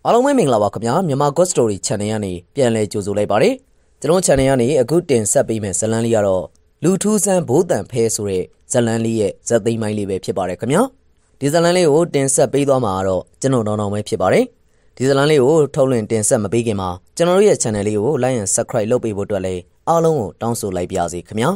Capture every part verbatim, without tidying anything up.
အားလုံးပဲမင်္ဂလာပါခင်ဗျာမြန်မာ God Story Channel ကနေပြန်လည်ကြိုဆိုလိုက်ပါတယ်ကျွန်တော် Channel ကနေအခုတင်ဆက်ပေးမယ့်ဇာတ်လမ်းလေးကတော့လူထူးဆန်းဘိုးတန်ဖဲဆိုတဲ့ဇာတ်လမ်းလေးရဲ့ဇာတ်သိမ်းပိုင်းလေးပဲဖြစ်ပါတယ်ခင်ဗျာဒီဇာတ်လမ်းလေးကိုတင်ဆက်ပေးသွားမှာတော့ကျွန်တော်တောင်းတောင်းပဲဖြစ်ပါတယ်ဒီဇာတ်လမ်းလေးကိုထုတ်လွှင့်တင်ဆက်မပေးခင်မှာကျွန်တော်တို့ရဲ့ Channel လေးကို Like and Subscribe လုပ်ပေးဖို့အတွက်လည်းအားလုံးကိုတောင်းဆိုလိုက်ပါရစေခင်ဗျာ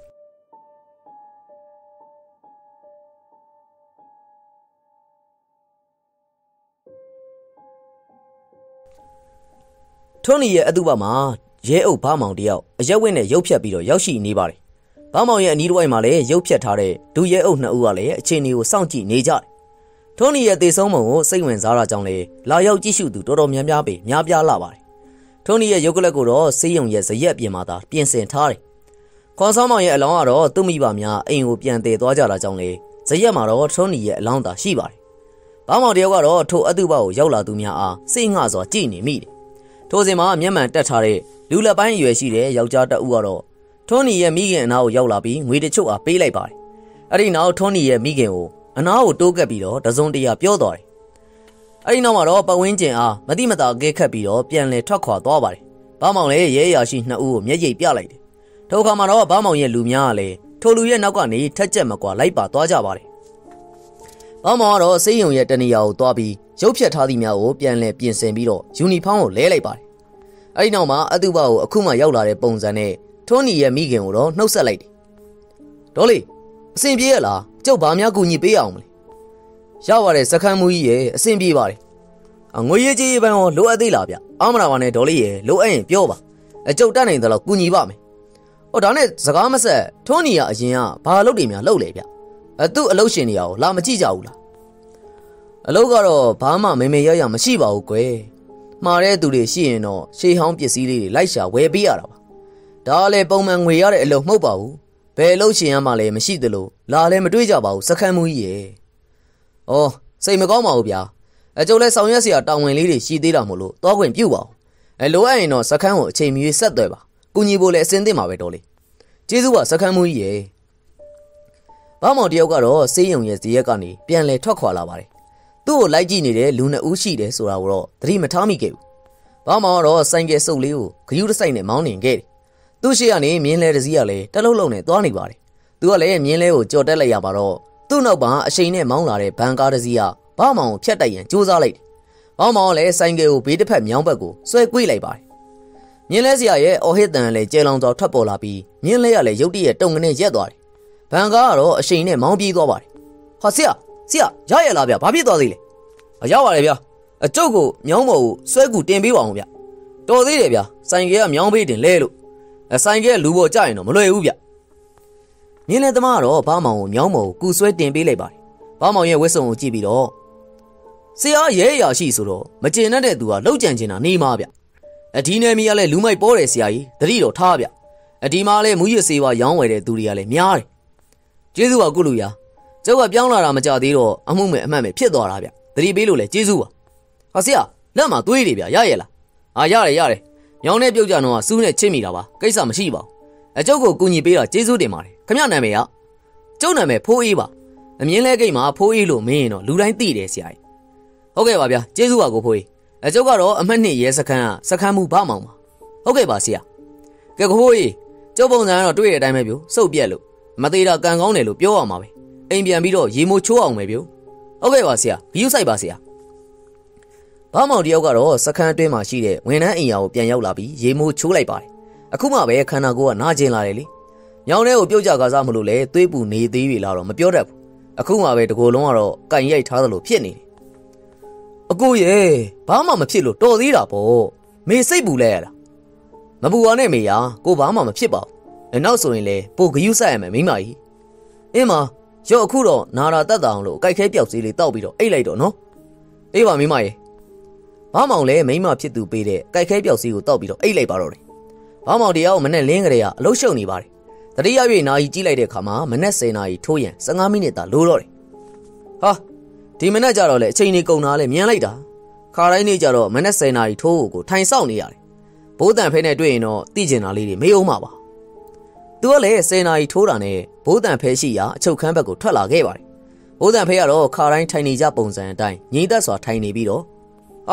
ထိုနီရဲ့အတူပါမှာရဲအုပ်ဘာမောင်တယောက်အရက်ဝက်နဲ့ရုပ်ဖြတ်ပြီးတော့ရောက်ရှိနေပါတယ်။ဘာမောင်ရဲ့အနီးတစ်ဝိုက်မှာလည်းရုပ်ဖြတ်ထားတဲ့ဒူရဲအုပ်နှစ်ဦးကလည်းအခြေအနေကိုစောင့်ကြည့်နေကြတယ်။ထိုနီရဲ့တေဆုံးပုံကိုစိတ်ဝင်စားတာကြောင့်လေလာရောက်ကြည့်ရှုသူတော်တော်များများပဲများပြားလာပါတယ်။ထိုနီရဲ့ရုပ်ကလပ်ကိုတော့စေးရုံရဲ့ဇရက်ပြင်မှာသာပြင်ဆင်ထားတယ်။ခွန်ဆောင်မောင်ရဲ့အလောင်းကတော့သူ့မိဘများအိမ်ကိုပြန်တည်သွားကြတာကြောင့်လေဇရက်မှာတော့ထိုနီရဲ့အလောင်းသာရှိပါတယ်။ဘာမောင်တယောက်ကတော့ထိုအတူပါကိုရောက်လာသူများအားစိတ်ငှစွာကြည့်နေမိတယ်ထိုစဉ်မှာမျက်မှန်တက်ထားတဲ့လူလက်ပိုင်းအရွယ်ရှိတဲ့ယောက်ျားတအုပ်ကတော့ထွန်းနီရဲ့မိခင်အနားကိုရောက်လာပြီးငွေတချို့အားပေးလိုက်ပါတယ်။အဲ့ဒီနောက်ထွန်းနီရဲ့မိခင်ကိုအနားကိုတိုးကပ်ပြီးတော့တစုံတရာပြောသွားတယ်။အဲ့ဒီနောက်မှာတော့ပဝင်းကျင်အားမတိမတာအကဲခတ်ပြီးတော့ပြန်လည်ထွက်ခွာသွားပါတယ်။ဘာမောင်လည်းရဲရာရှိနှစ်ဦးကိုမျက်ရည်ပြလိုက်တယ်။ထိုအခါမှာတော့ဘာမောင်ရဲ့လူများကလည်းထိုလူရဲ့နောက်ကနေထက်ကျက်မကွာလိုက်ပါသွားကြပါတယ်။ဘာမောင်ကတော့စေးရုံရဲ့တနေရာကိုသွားပြီးရုပ်ဖြတ်ထားသည့်များကိုပြန်လည်ပြင်ဆင်ပြီးတော့ယူနီဖောင်းကိုလဲလိုက်ပါတယ်။အဲဒီနောက်မှာအတူပါကိုအခုမှရောက်လာတဲ့ပုံစံနဲ့ထွန်းနီရဲ့မိခင်ကိုတော့နှုတ်ဆက်လိုက်တယ်။ဒေါ်လေးအဆင်ပြေရလားကျုပ်ဘာများကူညီပေးအောင်မလဲ။ရပါတယ်စခန်းမူကြီးရဲ့အဆင်ပြေပါတယ်။ငွေရေးကြေးရေးပိုင်းရောလိုအပ်သေးလားဗျ။အားမနာပါနဲ့ဒေါ်လေးရဲ့လိုအပ်ရင်ပြောပါ။အကျုပ်တတ်နိုင်သလောက်ကူညီပါမယ်။ဟောဒါနဲ့စကားမဆက်ထွန်းနီကအရင်ကဘာလုပ်တွေများလုပ်လေဗျ။အသူ့အလုပ်ရှင်တွေရောလာမကြည့်ကြဘူးလား။အလုပ်ကတော့ဘာမှမေမေရရမရှိပါဘူးကွယ်။မှားတဲ့သူတွေရှိရင်တော့ရှေးဟောင်းပစ္စည်းလေးတွေလိုက်ရှာဝယ်ပေးရတာပါဒါလည်းပုံမှန်ငွေရတဲ့အလုပ်မဟုတ်ပါဘူးဘယ်လို့ရှင်ရမှလည်းမရှိသလိုလာလည်းမတွေးကြပါဘူးစခန်းမူကြီးရဲ့ဩစိတ်မကောင်းပါဘူးဗျာအကျုပ်လည်းဆောင်ရွက်เสียတောင်းဝင်လေးတွေရှိသေးတာမို့လို့သွားခွင့်ပြုပါဦးအဲလိုအပ်ရင်တော့စခန်းကိုအချိန်မီဆက်သွယ်ပါကူညီဖို့လည်းအစင်းသင့်ပါပဲတော်လေးကျေးဇူးပါစခန်းမူကြီးရဲ့ဘာမောင်တယောက်ကတော့စေးရုံရဲ့ဇရက်ကနေပြန်လဲထွက်ခွာလာပါတယ်သူ့ကိုလိုက်ကြည့်နေတဲ့လူနှစ်ဦးရှိတယ်ဆိုတာကိုတော့သတိမထားမိခဲ့ဘူး။ဘာမှတော့ဆိုင်ကယ်စုပ်လေးကိုဂယုတစိုက်နဲ့မောင်းနေခဲ့တယ်။သူ့ရှေ့ကနေမြင်းလဲတစ်စီးကလည်းတလုံးလုံးနဲ့သွားနေပါတယ်။သူကလည်းမြင်းလဲကိုကြော်တက်လိုက်ရပါတော့သူ့နောက်မှာအရှိန်နဲ့မောင်းလာတဲ့ဘန်ကားတစ်စီးကဘာမောင်ကိုဖြတ်တိုက်ရန်ကြိုးစားလိုက်တယ်။ဘာမောင်ကလည်းဆိုင်ကယ်ကိုဘေးတစ်ဖက်မြောင်းဘက်ကိုဆွဲကွေးလိုက်ပါတယ်။မြင်းလဲစရာရဲ့အော်ဟစ်တန်လည်းကျဲလောင်စွာထွက်ပေါ်လာပြီးမြင်းလဲကလည်းရုတ်တရက်တုံကနေရက်သွားတယ်။ဘန်ကားကတော့အရှိန်နဲ့မောင်းပြေးသွားပါတယ်။ဟာဆရာဆရာရရလားဗျဘာဖြစ်သွားသေးလဲအရောက်ပါလေဗျာအကျုပ်ကိုမြောင်းမော်ကိုဆွဲကူတင်ပေးပါအောင်ဗျတော်သေးတယ်ဗျာဆိုင်ကဲကမြောင်းပေးတင်လဲလို့အဆိုင်ကဲလူပေါ်ကြရင်တော့မလွယ်ဘူးဗျမြင်းလဲသမားကတော့ဘာမောင်ကိုမြောင်းမော်ကိုကူဆွဲတင်ပေးလိုက်ပါတယ်ဘာမောင်ရဲ့ဝက်စုံကိုကြည့်ပြီးတော့ဆရာရဲရာရှိဆိုတော့မကျင်တတ်တဲ့သူကလောက်ကြံချင်တာနေမှာဗျအဒီနယ်မီကလည်းလူမိုက်ပေါ်တယ်ဆရာကြီးတတိတော်ထားဗျအဒီမှာလည်းမူရစေဝါရောင်းဝယ်တဲ့သူတွေကလည်းများတယ်ကျေးဇူးပါကုလူရာကျုပ်ကပြောင်းလာတာမကြသေးတော့အမှုမဲ့အမှတ်မဲ့ဖြစ်သွားတာဗျသတိပေးလို့လဲကျေးဇူးပါဟာဆရာလက်မှာသွေးတွေဗျရရလားအာရတယ်ရတယ်ညောင်းနဲ့ပြုတ်ကြတော့ကစူးနဲ့ချစ်မိတာပါကိစ္စမရှိပါဘူးအကျုပ်ကိုကူညီပေးတာကျေးဇူးတင်ပါတယ်ခမနာမည်ကကျုပ်နာမည်ဖိုးအေးပါအမြင်လဲကိတ်မှာဖိုးအေးလို့မင်းရင်တော့လူတိုင်းသိတယ်ဆရာကြီးဟုတ်ကဲ့ပါဗျာကျေးဇူးပါကိုဖိုးအေးအကျုပ်ကတော့အမှတ်နှစ်ရဲစခန်းကစခန်းမှုဘာမောင်ပါဟုတ်ကဲ့ပါဆရာကဲကိုဖိုးအေးကျုပ်ပုံစံကတော့တွေ့တဲ့အတိုင်းပဲဗျစုပ်ပြက်လို့မသေးတာကန်ကောင်းတယ်လို့ပြောရမှာပဲအိမ်ပြန်ပြီးတော့ရေမိုးချိုးအောင်ပဲဗျဟုတ်ကဲ့ပါဆရာဘီယူဆိုင်ပါဆရာဘာမောင်တယောက်ကတော့စခန်းအတွင်းမှာရှိတဲ့ဝန်ထမ်းအိမ်ယာကိုပြန်ရောက်လာပြီးရေမိုးချိုးလိုက်ပါတယ်အခုမှပဲခန္ဓာကိုယ်ကနာကျင်လာတယ်လေညောင်ထဲကိုပြုတ်ကြကားစားမလို့လဲသွေးပူနေသေးပြီလားတော့မပြောတတ်ဘူးအခုမှပဲတကိုယ်လုံးကတော့ကင်ရိုက်ထားသလိုဖြစ်နေတယ်အကိုရဲ့ဘာမှမဖြစ်လို့တော်သေးတာပေါ့မေစိတ်ပူလဲရတာမပူပါနဲ့မေယာကိုဘာမှမဖြစ်ပါဘူးနောက်ဆိုရင်လေပိုဂယုဆိုင်ရမယ်မိမကြီးအင်းမရော့အခုတော့နာရာတက်တာအောင်လို့ကြိုက်ခဲပြောက်စည်းလေးတောက်ပြီးတော့အိတ်လိုက်တော့နော်အေးပါမိမရေဘာမောင်လဲမိမဖြစ်သူပေးတဲ့ကြိုက်ခဲပြောက်စည်းကိုတောက်ပြီးတော့အိတ်လိုက်ပါတော့တယ်ဘာမောင်တရားကိုမနဲ့လင်းကလေးကအလုရှုံနေပါတယ်တတိယရွေနာကြီးကြီးလိုက်တဲ့ခါမှာမနဲ့ဆယ်နာရီထိုးရန်ဆယ်ငါးမိနစ်သာလိုတော့တယ်ဟာဒီမနဲ့ကြတော့လေအချိန်ကြီးကုန်တာလေမြန်လိုက်တာခါတိုင်းနေ့ကြတော့မနဲ့ဆယ်နာရီထိုးကိုထိုင်ဆောက်နေရတယ်ဘိုးတန်ဖဲနဲ့တွေ့ရင်တော့သိကျင်တာလေးတွေမေးအောင်ပါပါသူကလည်းဆယ်နာရီထိုးတာနဲ့ဘိုးတန်ဖဲရှိရာအချုပ်ခန်းဘက်ကိုထွက်လာခဲ့ပါတယ်ဘိုးတန်ဖဲကတော့ခါတိုင်းထိုင်နေကြပုံစံအတိုင်းငြိမ်သက်စွာထိုင်နေပြီးတော့ဟာ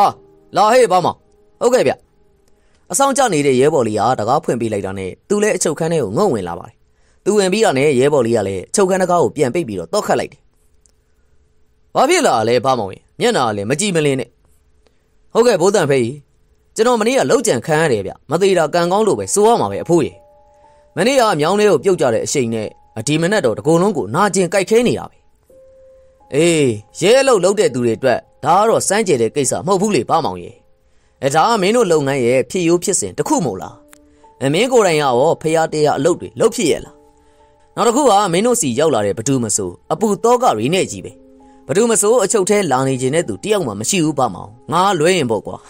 လာဟေးဘာမောင်ဟုတ်ကဲ့ဗျအဆောင်ကျနေတဲ့ရဲဘော်လေးကတကားဖွင့်ပေးလိုက်တာနဲ့သူလည်းအချုပ်ခန်းထဲကိုငုံဝင်လာပါတယ်သူဝင်ပြီးတာနဲ့ရဲဘော်လေးကလည်းအချုပ်ခန်းတကားကိုပြန်ပိတ်ပြီးတော့တောက်ခတ်လိုက်တယ်ဘာဖြစ်လာလဲဘာမောင်ရင်မျက်နှာကလည်းမကြည့်မလင်းနဲ့ဟုတ်ကဲ့ဘိုးတန်ဖေးကျွန်တော်မနေ့ကလောက်ကြံခံရတယ်ဗျမသေးတာကံကောင်းလို့ပဲစိုးရမှာပဲအဖိုးရေမနေ့ကမြောင်းလေးကိုပြုတ်ကြတဲ့အချိန်နဲ့ဒီမနက်တော့တကုံလုံးကိုနာကျင်ကြိုက်ခဲနေတာပဲအေးရဲအလုပ်လုပ်တဲ့သူတွေအတွက်ဒါကတော့စမ်းကြဲတဲ့ကိစ္စမဟုတ်ဘူးလေဘာမောင်ရေအဲဒါကမင်းတို့လုပ်ငန်းရဲ့ဖြစ်ရိုးဖြစ်စဉ်တစ်ခုမဟုတ်လားအမင်းကိုယ်တိုင်ရောဖျားတရားအလုပ်တွေလုပ်ဖြစ်ရဲ့လားနောက်တစ်ခုကမင်းတို့စီရောက်လာတဲ့ဘဒူမဆိုအပူတောကတွေနဲ့ကြီးပဲဘဒူမဆိုအချုပ်ထဲလာနေခြင်းနဲ့သူတယောက်မှမရှိဘူးဘာမောင်ငါလွဲရင်ပေါ့ကွာ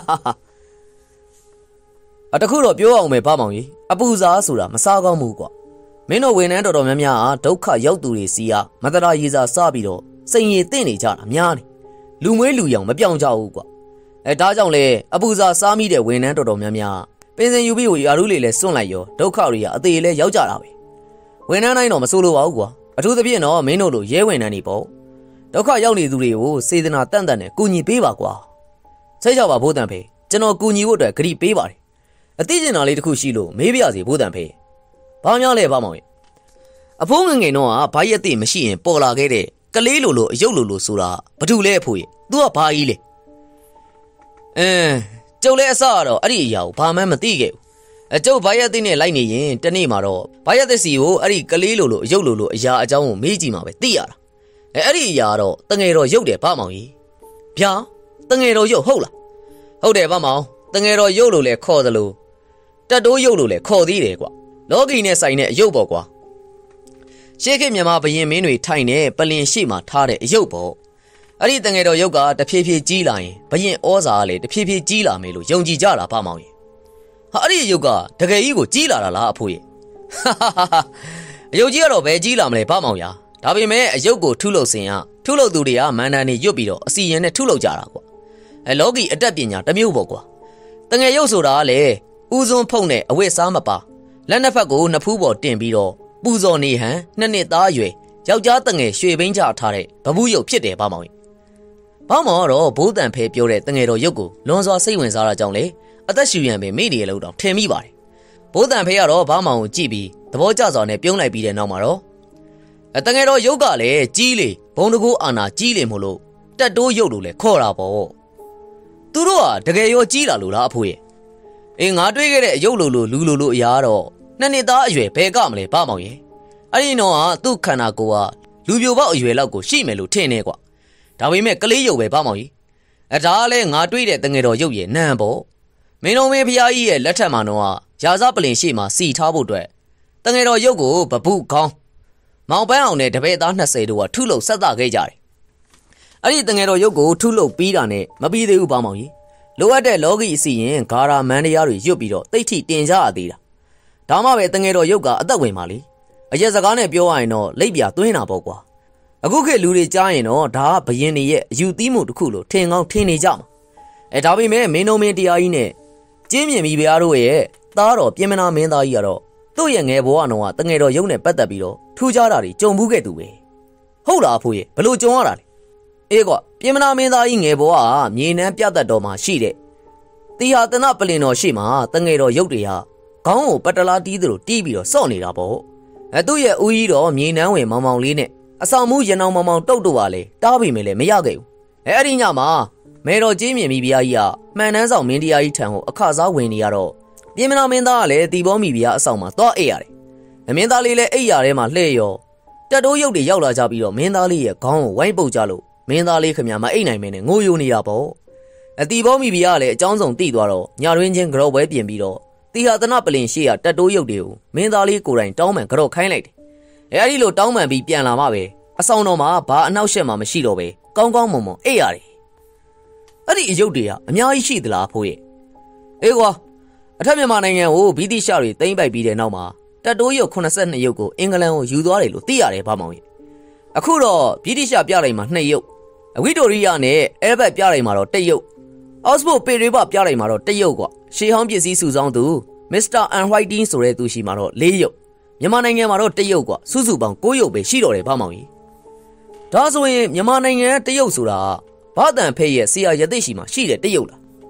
အတခုတော့ပြောအောင်ပဲဘာမောင်ကြီးအပူစားဆိုတာမစားကောင်းဘူးကွာမင်းတို့ဝန်ထမ်းတော်တော်များများဒုက္ခရောက်သူတွေစီကမတရာရေးစားစားပြီးတော့စိန်ရည်တင့်နေကြတာများနေလူမွေးလူရောင်မပြောင်းကြဘူးကွာအဲဒါကြောင့်လေအပူစားစားမိတဲ့ဝန်ထမ်းတော်တော်များများပင်စင်ယူပြီးကိုယာရုလေးလဲစွန့်လိုက်ရောဒုက္ခတွေကအသေးလဲရောက်ကြတာပဲဝန်ထမ်းတိုင်းတော့မဆိုးလို့ပါဘူးကွာအထူးသဖြင့်တော့မင်းတို့လိုရဲဝန်ထမ်းတွေပေါ့ဒုက္ခရောက်နေသူတွေကိုစေတနာတန့်တန့်နဲ့ကူညီပေးပါကွာစိတ်ချပါဘိုးတန်ဖေကျွန်တော်ကူညီဖို့အတွက်ဂရုပေးပါတယ်အသိဉာဏ်လေးတစ်ခုရှိလို့မေးပြစီဘိုးတန်ဖေဘာများလဲဘာမောင်ရဲ့အဖိုးငငယ်တော့ကဘာရက်သိမရှိရင်ပေါ်လာခဲ့တဲ့ကလေးလိုလိုအယုတ်လိုလိုဆိုတာဘာတူလဲအဖိုးရဲ့ तू ကဘာကြီးလဲအင်းကျုပ်လည်းအစကတော့အဲ့ဒီအရာကိုဘာမှမသိခဲ့ဘူးအကျုပ်ဘာရက်သိနဲ့လိုက်နေရင်တနေ့မှာတော့ဘာရက်သိစီကိုအဲ့ဒီကလေးလိုလိုအယုတ်လိုလိုအရာအကြောင်းကိုမေးကြည့်မှာပဲသိရတာအဲအဲ့ဒီအရာတော့တငယ်တော်ရုပ်တယ်ဘာမောင်ကြီးဗျာတငယ်တော်ရုပ်ဟုတ်လားဟုတ်တယ်ဘာမောင်တငယ်တော်ရုပ်လို့လဲခေါ်သလိုတက်တိုးရုပ်လို့လဲခေါ်သေးတယ်ကွာလောကီနဲ့ဆိုင်တဲ့အယုတ်ပေါ့ကွာရှေးခေတ်မြန်မာဘရင်မင်းတွေထိုင်နေပလင်ရှိမှထားတဲ့အယုတ်ပေါ့အဲ့ဒီတငယ်တော်ရုပ်ကတဖြည်းဖြည်းကြီးလာရင်ဘရင်ဩဇာကလည်းတဖြည်းဖြည်းကြီးလာမယ်လို့ယုံကြည်ကြတာဘာမောင်ကြီးဟာအဲ့ဒီအယုတ်ကတကယ်ကြီးကိုကြီးလာတာလားအဖိုးကြီးအယုတ်ကြီးကတော့ဘယ်ကြီးလာမလဲဘာမောင်ညာဒါပေမဲ့အယုတ်ကိုထုလုပ်စင်ကထုလုပ်သူတွေကမန္တန်နေရွတ်ပြီးတော့အစီရင်နဲ့ထုလုပ်ကြတာကွာအဲလောကီအတတ်ပညာတစ်မျိုးပေါ့ကွာတငယ်ရုပ်ဆိုတာကလည်းဦးစွန်းဖုံနဲ့အဝတ်စားမပါလက်နှစ်ဖက်ကိုနှစ်ဖူးပေါ်တင်ပြီးတော့ပူဇော်နေဟန်နှစ်နှစ်သားအရွယ်ယောက်ျားတငယ်ရွှေဘိန်းချထားတဲ့ဘဘူးရုပ်ဖြစ်တယ်ဘာမောင်ကြီးဘာမောင်ကတော့ဘိုးတန်ဖဲပြောတဲ့တငယ်တော်ရုပ်ကိုလွန်စွာစိတ်ဝင်စားတာကြောင့်လေအသက်ရှူရန်ပဲမိနေရလို့တော့ထင်မိပါတယ်ဘိုးတန်ဖဲကတော့ဘာမောင်ကိုကြည့်ပြီးသဘောကျစွာနဲ့ပြုံးလိုက်ပြီးတဲ့နောက်မှာတော့အတငယ်တော်ရုပ်ကလည်းကြီးလေဘုံတကူအာနာကြီးလေမို့လို့တက်တိုးရုပ်လို့လဲခေါ်တာပေါ့သူတို့ကတကယ်ရောကြီးလာလို့လားအဖိုးရဲ့အေးငါတွေးခဲ့တဲ့အယုတ်လိုလိုလူလိုလိုအရာတော့နှစ်နှစ်သားအရွယ်ဘယ်ကမလဲဘာမောင်ရဲ့အဲ့ဒီတော့ဟာသူ့ခန္ဓာကိုယ်ကလူပြိုပေါက်အရွယ်လောက်ကိုရှိမယ်လို့ထင်နေကွာဒါပေမဲ့ကလေးရုပ်ပဲဘာမောင်ကြီးအဲဒါကလည်းငါတွေးတဲ့တငယ်တော်ရုပ်ရဲ့နံပေါ့မင်းတော်မင်းဖျားကြီးရဲ့လက်ထက်မှာတော့ရာဇပလင်ရှိမှစီထားဖို့အတွက်တငယ်တော်ရုပ်ကိုဘပုခေါင်းမောင်ပန်းအောင်နဲ့တပည့်သားနှစ်ဆယ်တို့ကထုလုပ်ဆက်သခဲ့ကြတယ်အဲ့ဒီတငယ်တော်ရုပ်ကိုထုလုပ်ပြီးတာနဲ့မပြီးသေးဘူးဘာမောင်ကြီးလိုအပ်တဲ့လောကီအစီရင်ဂါရာမန်တရားတွေရွတ်ပြီးတော့တိတ်ထိတင်ကြရသေးတာဒါမှပဲတငယ်တော်ရုပ်ကအသက်ဝင်ပါလေအရက်စကားနဲ့ပြောရရင်တော့လိပ်ပြသွင်းတာပေါ့ကွာအခုခေတ်လူတွေကြားရင်တော့ဒါကဘယင်းတွေရဲ့အယူသီးမှုတစ်ခုလို့ထင်ကောင်းထင်နေကြမှာအဲဒါပေမဲ့မင်းတို့မင်းတရားကြီးနဲ့ကျင်းမြင်ပြီးဗျားတို့ရဲ့သားတော်ပြင်မနာမင်းသားကြီးကတော့သူ့ရဲ့ငယ်ဘဝကတော့တငယ်တော်ရုပ်နဲ့ပတ်သက်ပြီးတော့ထူးခြားတာတွေကြုံဘူးခဲ့သူပဲဟုတ်လားအဖိုးရဲ့ဘလို့ကြုံရတာလဲအေးကွာပြင်မနာမင်းသားကြီးငယ်ဘဝကမြေနှမ်းပြတ်တတ်တော်မှာရှိတဲ့တီဟာတနပလင်တော်ရှိမှာတငယ်တော်ရုပ်တွေဟာခေါင်းကိုပတလာတီးသလိုတီးပြီးတော့စော့နေတာပေါ့အဲသူ့ရဲ့ဦးကြီးတော်မြေနှမ်းဝင်မောင်မောင်လေးနဲ့အဆောင်မှုရနောင်မောင်မောင်တုတ်တော့ပါလေတားပြီမယ်လေမရခဲ့ဘူးအဲအဲ့ဒီညမှာမဲတော်ကြီးမြင်ပြီးဗျာကြီးကမှန်တန်းဆောင်မင်းတရားကြီးထံကိုအခစားဝင်နေရတော့ပြင်မနာမင်းသားကလည်းတီဘောမိဗျာအဆောင်မှာသွားအိပ်ရတယ်အမင်းသားလေးလည်းအိပ်ရထဲမှာလှဲ့ရောတက်တိုးရုပ်တွေရောက်လာကြပြီးတော့မင်းသားလေးရဲ့ခေါင်းကိုဝိုင်းပုတ်ကြလို့မင်းသားလေးခမမအိပ်နိုင်မင်းနဲ့ငိုယိုနေတာပေါ့အတီဘောမိဗျာကလည်းအကြောင်းစုံတိသွားတော့ညရင်းချင်းကြော့ပွဲပြင်ပြီးတော့တီဟာတနပလင်ရှိရတက်တိုးရုပ်တွေကိုမင်းသားလေးကိုယ်တိုင်တောင်းပန်ကြော့ခိုင်းလိုက်တယ်အဲအဲ့ဒီလိုတောင်းပန်ပြီးပြန်လာမှပဲအဆောင်တော်မှာဘာအနောက်ရှက်မှမရှိတော့ပဲကောင်းကောင်းမွန်မွန်အိပ်ရတယ်အဲ့ဒီအယုတ်တွေကအများကြီးရှိသလားဖိုးရဲ့အေးကွာအထက်မြန်မာနိုင်ငံကိုဗြိတိရှတွေသိမ်းပိုက်ပြီးတဲ့နောက်မှာတက်တိုးရုပ်eighty-twoရုပ်ကိုအင်္ဂလန်ကိုယူသွားတယ်လို့သိရတယ်ဗမောင်ရဲ့အခုတော့ဗြိတိရှပြလိုက်မှာtwoရုပ်အဝိတိုရီယာနဲ့အဲဘတ်ပြလိုက်မှာတော့oneရုပ်အော့စ်ဖို့ပေရီဘပြလိုက်မှာတော့oneရုပ်ကွာရှေးဟောင်းပစ္စည်းစုဆောင်းသူမစ္စတာအန်ဟိုက်တင်းဆိုတဲ့သူရှိမှာတော့fourရုပ်မြန်မာနိုင်ငံမှာတော့oneရုပ်ကွာစုစုပေါင်းnineရုပ်ပဲရှိတော့တယ်ဗမောင်ကြီးဒါဆိုရင်မြန်မာနိုင်ငံတရုတ်ဆိုတာဘာတန်ဖဲရဲ့ဆရာရသိရှိမှာရှိတယ်တရုတ်လား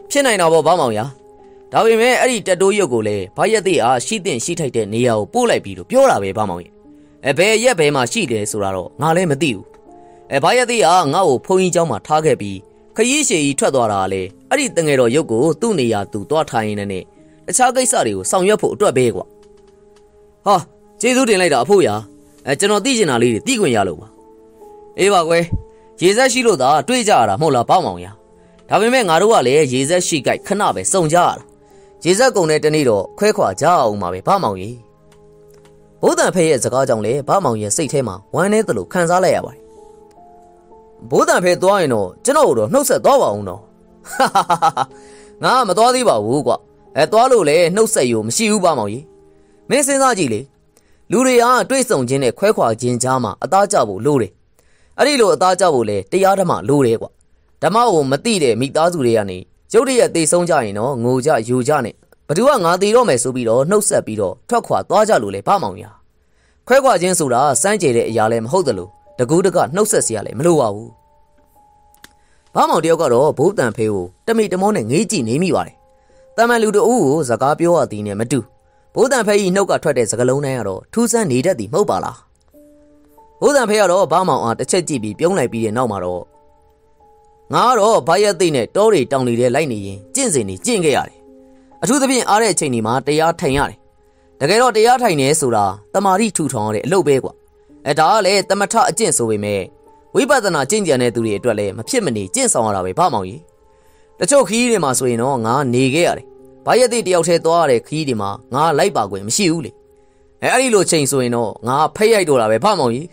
ဖြစ်နိုင်တာပေါ့ဘာမောင်ရဒါပေမဲ့အဲ့ဒီတက်တိုးရုပ်ကိုလည်းဘာရက်သေးအားရှိတဲ့ရှိထိုက်တဲ့နေရာကိုပို့လိုက်ပြီးလို့ပြောတာပဲဘာမောင်ရအဲဘယ်ရက်ဘယ်မှာရှိတယ်ဆိုတာတော့ငါလည်းမသိဘူးအဲဘာရက်သေးအားငါ့ကိုဖုန်းကြီးเจ้าမှာထားခဲ့ပြီးခရီးရှည်ကြီးထွက်သွားတာလေအဲ့ဒီတငယ်တော်ရုပ်ကိုသူ့နေရာသူသွားထိုင်နေနဲ့တခြားကိစ္စတွေကိုဆောင်ရွက်ဖို့အတွက်ပဲကွာဟာကျေးဇူးတင်လိုက်တာအဖို့ရအဲကျွန်တော်သိချင်တာလေးတွေသိခွင့်ရလို့ပါအေးပါကွယ်ရေဆက်ရှိလို့သာတွေးကြရတာမဟုတ်လားပေါ့မောင်ရဒါပေမဲ့ငါတို့ကလည်းရေဆက်ရှိကြိုက်ခဏပဲစုံကြရတာရေဆက်ကုံတဲ့တနေ့တော့ခွဲခွာကြအောင်ပါပဲဗမောင်ကြီးဘိုးတန်ဖေရဲ့စကားကြောင့်လေဗမောင်ရဲ့စိတ်ထဲမှာဝမ်းနေသလိုခံစားလိုက်ရပါတယ်ဘိုးတန်ဖေသွားရင်တော့ကျွန်တော်တို့နှုတ်ဆက်သွားပါအောင်တော့ငါမသွားသေးပါဘူးကွအဲသွားလို့လေနှုတ်ဆက်ရိုးမရှိဘူးဗမောင်ကြီးမင်းစဉ်းစားကြည့်လေလူတွေကတွေးဆုံခြင်းနဲ့ခွဲခွာခြင်းကြားမှာအသားကျဖို့လိုတယ်အဲ့ဒီလိုအသားကျဖို့လေတရားဓမ္မလိုတယ်ကွဓမ္မကိုမသိတဲ့မိသားစုတွေကနေရုတ်တရက်သေဆုံးကြရင်တော့ငိုကြယူကြနဲ့ဘသူကငါသေတော့မယ်ဆိုပြီးတော့နှုတ်ဆက်ပြီးတော့ထွက်ခွာသွားကြလို့လေဗမောင်ရခွဲခွာခြင်းဆိုတာစမ်းကြယ်တဲ့အရာလည်းမဟုတ်သလိုတကူးတကနှုတ်ဆက်เสียလည်းမလိုပါဘူးဗမောင်တယောက်ကတော့ဘိုးတန်ဖေးကိုတမိတမောနဲ့ငေးကြည့်နေမိပါတယ်တမန်လူတို့ကိုစကားပြောရသည်နဲ့မတူဘိုးတန်ဖေးကြီးနှုတ်ကထွက်တဲ့စကားလုံးတိုင်းကတော့ထူးဆန်းနေတတ်သည်မဟုတ်ပါလားဘိုးတန်ဖေးကတော့ဗမောင်အားတစ်ချက်ကြည့်ပြီးပြုံးလိုက်ပြီးတဲ့နောက်မှာတော့ငါကတော့ဘာရက်သိနဲ့တောတွေတောင်တွေထဲလိုက်နေရင်ကျင့်စဉ်နေကျင့်ခဲ့ရတယ်အထူးသဖြင့်အားတဲ့အချိန်ဒီမှာတရားထိုင်ရတယ်တကယ်တော့တရားထိုင်နေဆိုတာတမာတိထူထောင်ရတဲ့အလုပ်ပဲကွာအဲဒါကလည်းတမထအကျင့်ဆိုပေမဲ့ဝိပဿနာကျင့်ကြံတဲ့သူတွေအတွက်လည်းမဖြစ်မနေကျင့်ဆောင်ရတာပဲဗမောင်ကြီးတချို့ခီးတွေမှာဆိုရင်တော့ငါနေခဲ့ရတယ်ဘာရက်သိတယောက်တည်းသွားရတဲ့ခီးတွေမှာငါလိုက်ပါခွင့်မရှိဘူးလေအဲအဲ့ဒီလိုချိန်ဆိုရင်တော့ငါဖိတ်ရိုက်တော့တာပဲဗမောင်ကြီး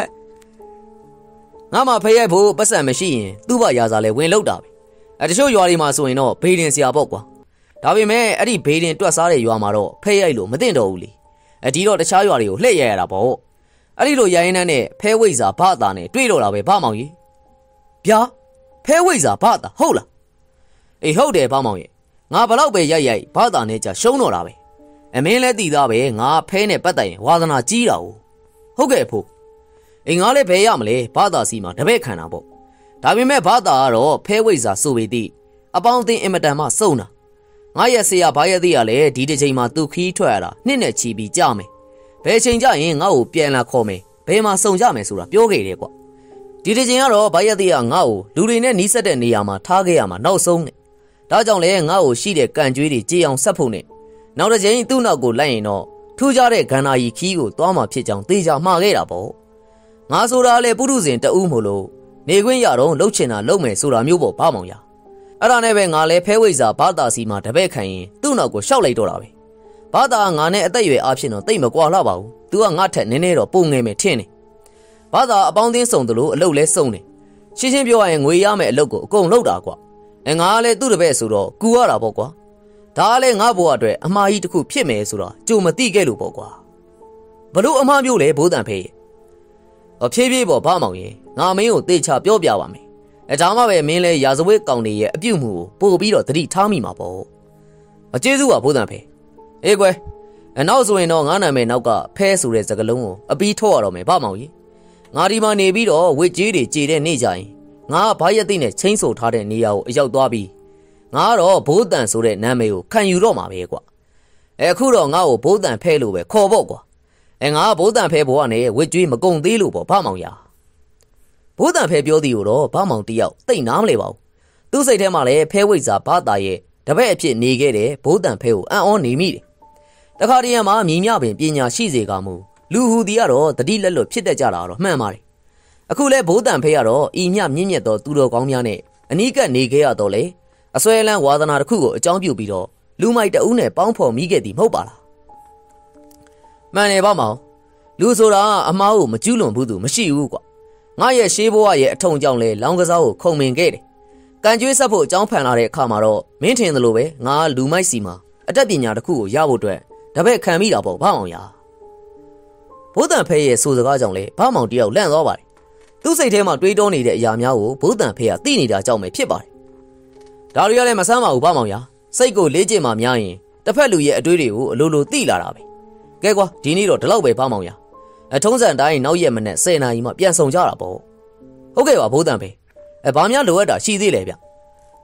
ငါမှဖိတ်ရိုက်ဖို့ပတ်စံမရှိရင်သူ့ဘာရာစာလဲဝင်လောက်တာပဲအဲတချို့ရွာတွေမှာဆိုရင်တော့ဘေးဒင်ဆရာပေါ့ကွာဒါပေမဲ့အဲ့ဒီဘေးဒင်တွက်စားတဲ့ရွာမှာတော့ဖိတ်ရိုက်လို့မသိတော့ဘူးလေအဲဒီတော့တခြားရွာတွေကိုလှည့်ရရတာပေါ့အဲ့ဒီလိုရိုင်းနှန်းနဲ့ဖဲဝိဇာဘာသာနဲ့တွေ့တော့တာပဲဗမောင်ကြီးဗျာဖဲဝိဇာဘာသာဟုတ်လားအေးဟုတ်တယ်ဗမောင်ကြီးငါဘလောက်ပဲရိုက်ရိုက်ဘာသာနဲ့ကြာရှုံးတော့တာပဲအမင်းလဲတည်သားပဲငါဖဲနဲ့ပတ်သက်ရင်ဝါသနာကြီးတာဟုတ်ကဲ့ဖို့အင်းငါလည်းဘယ်ရမလဲဘာသာစီမှာတပည့်ခံတာပေါ့ဒါပေမဲ့ဘာသာကတော့ဖဲဝိဇာဆိုပေသည့်အပေါင်းအသင်းအင်မတန်မှစုံတာငါရဲ့ဆရာဘာရဲ့သိရလဲဒီတစ်ချိန်မှာသူခီးထွက်ရတာနှစ်နဲ့ချီပြီးကြာမယ်ဘယ်ချိန်ကြရင်ငါ့ကိုပြန်လာခေါ်မယ်ဘယ်မှာစုံကြမယ်ဆိုတာပြောခဲ့တယ်ကွဒီတစ်ချိန်ကတော့ဘာရဲ့သိရငါ့ကိုလူတွေနဲ့နီးစပ်တဲ့နေရာမှာထားခဲ့ရမှာနောက်ဆုံးနဲ့ဒါကြောင့်လဲငါ့ကိုရှိတဲ့ကံကြွေးတွေကြေအောင်ဆက်ဖို့နဲ့နောက်တစ်ချိန်သူ့နောက်ကိုလိုက်ရင်တော့ထူးခြားတဲ့ဂန္ဓာကြီးခီးကိုသွားမှဖြစ်ကြောင်းသိကြမှားခဲ့တာပေါ့ငါဆိုတာလေပုထုဇဉ်တအူးမို့လို့နေခွင့်ရတော့လှုပ်ချင်တာလှုပ်မယ်ဆိုတာမျိုးပေါ့ဗမောင်ရအဲ့ဒါနဲ့ပဲငါလဲဖဲဝိဇာဘာသာစီမှာတပည့်ခံရင်သူ့နောက်ကိုရှောက်လိုက်တော့တာပဲဘာသာငါနဲ့အသက်အရွယ်အားဖြင့်တော့တိတ်မကွာလှပါဘူးသူကငါထက်နည်းနည်းတော့ပုံငယ်မယ်ထင်တယ်ဘာသာအပေါင်းအသင်းစုံသလိုအလုပ်လဲစုံတယ်ရှင်းရှင်းပြောရရင်ငွေရမယ်အလုပ်ကိုအကုန်လုပ်တာကွာအဲငါကလည်းသူ့တပည့်ဆိုတော့ကူရတာပေါ့ကွာဒါကလည်းငါဘဝအတွက်အမှားကြီးတစ်ခုဖြစ်မယ်ဆိုတော့ကြုံမသိခဲ့လို့ပေါ့ကွာဘလို့အမှားမျိုးလဲဘိုးတန်ဖေးအဖြည်းဖြည်းပေါ့ဗမောင်ရင်ငါမင်းကိုသေချာပြောပြပါမယ်အဲဒါမှပဲမင်းလဲရာဇဝတ်ကောင်တွေရဲ့အပြုတ်မှုကိုပို့ပြီးတော့သတိထားမိမှာပေါ့အကျေးဇူးပါဘိုးတန်ဖေးအေးကွယ်အနောက်ဆိုရင်တော့ငါနာမည်နောက်ကဖဲဆိုတဲ့စကားလုံးကိုအပီးထုတ်ရတော့မယ်ဗမောင်ကြီးငါဒီမှာနေပြီးတော့ဝစ်ကြီးတွေကြေတဲ့နေ့ကြရင်ငါဘာရက်သိနဲ့ချင်းဆိုထားတဲ့နေရာကိုအရောက်သွားပြီးငါကတော့ဘိုးတန်ဆိုတဲ့နာမည်ကိုခံယူတော့မှာပဲကွာအဲအခုတော့ငါ့ကိုဘိုးတန်ဖဲလို့ပဲခေါ်ပေါ့ကွာအဲငါဘိုးတန်ဖဲဘောကနေဝစ်ကြီးမကုံသေးလို့ပေါ့ဗမောင်ရဘိုးတန်ဖဲပြောသည်ကိုတော့ဗမောင်တယောက်သိနားမလဲပါဘူးသူ့စိတ်ထဲမှာလည်းဖဲဝိဇာဘာသာရဲ့တပည့်အဖြစ်နေခဲ့တဲ့ဘိုးတန်ဖဲကိုအံ့ဩနေမိတယ်တခါတည်းမှာမြင်မြပင်ပညာရှိစေကမူလူဟူဒီကတော့တတိလက်လွတ်ဖြစ်တတ်ကြတာတော့မှန်ပါတယ်အခုလဲဘိုးတန်ဖဲကတော့ဤမြမြင့်မြတ်သောသူတော်ကောင်းများနဲ့အနီးကပ်နေခဲ့ရတော့လေအစွဲလန်းဝါသနာတစ်ခုကိုအကြောင်းပြုပြီးတော့လူမိုက်တအုပ်နဲ့ပေါင်းဖော်မိခဲ့သည်မဟုတ်ပါလားမှန်တယ်ဗမောင်လူဆိုတာအမားကိုမကျူးလွန်ဘူးသူမရှိဘူးကွာငါရဲ့ရှေးဘဝရဲ့အထုံကြောင့်လဲလောင်းကစားကိုခုံမင်ခဲ့တယ်ကံကြွေးဆက်ဖို့အကြောင်းဖန်လာတဲ့အခါမှာတော့မင်းထင်သလိုပဲငါလူမိုက်စီမှာအတတ်ပညာတစ်ခုကိုရဖို့အတွက်တပည့်ခံမိတာပေါ့ဗမောင်ရဘိုးတန်ဖဲရဲ့ဆိုစကားကြောင့်လဲဗမောင်တယောက်လန့်သွားပါတယ်သူ့စိတ်ထဲမှာတွေးတောနေတဲ့အရာများကိုဘိုးတန်ဖဲကသိနေတာကြောင့်ပဲဖြစ်ပါတယ်ဒါတွေကလည်းမဆမ်းပါဘူးဗမောင်ရစိတ်ကိုလေးကျင်မှများရင်တစ်ဖက်လူရဲ့အတွေးတွေကိုအလိုလိုသိလာတာပဲကဲကွာဒီနေ့တော့ဒီလောက်ပဲဗမောင်ရအထုံးစံတိုင်းနောက်ရက်မနဲ့ဆယ်နာရီမှပြန်ဆောင်ကြတာပေါ့ဟုတ်ကဲ့ပါဘိုးတန်ဖဲအဲဘာများလိုအပ်တာရှိသေးလဲဗျ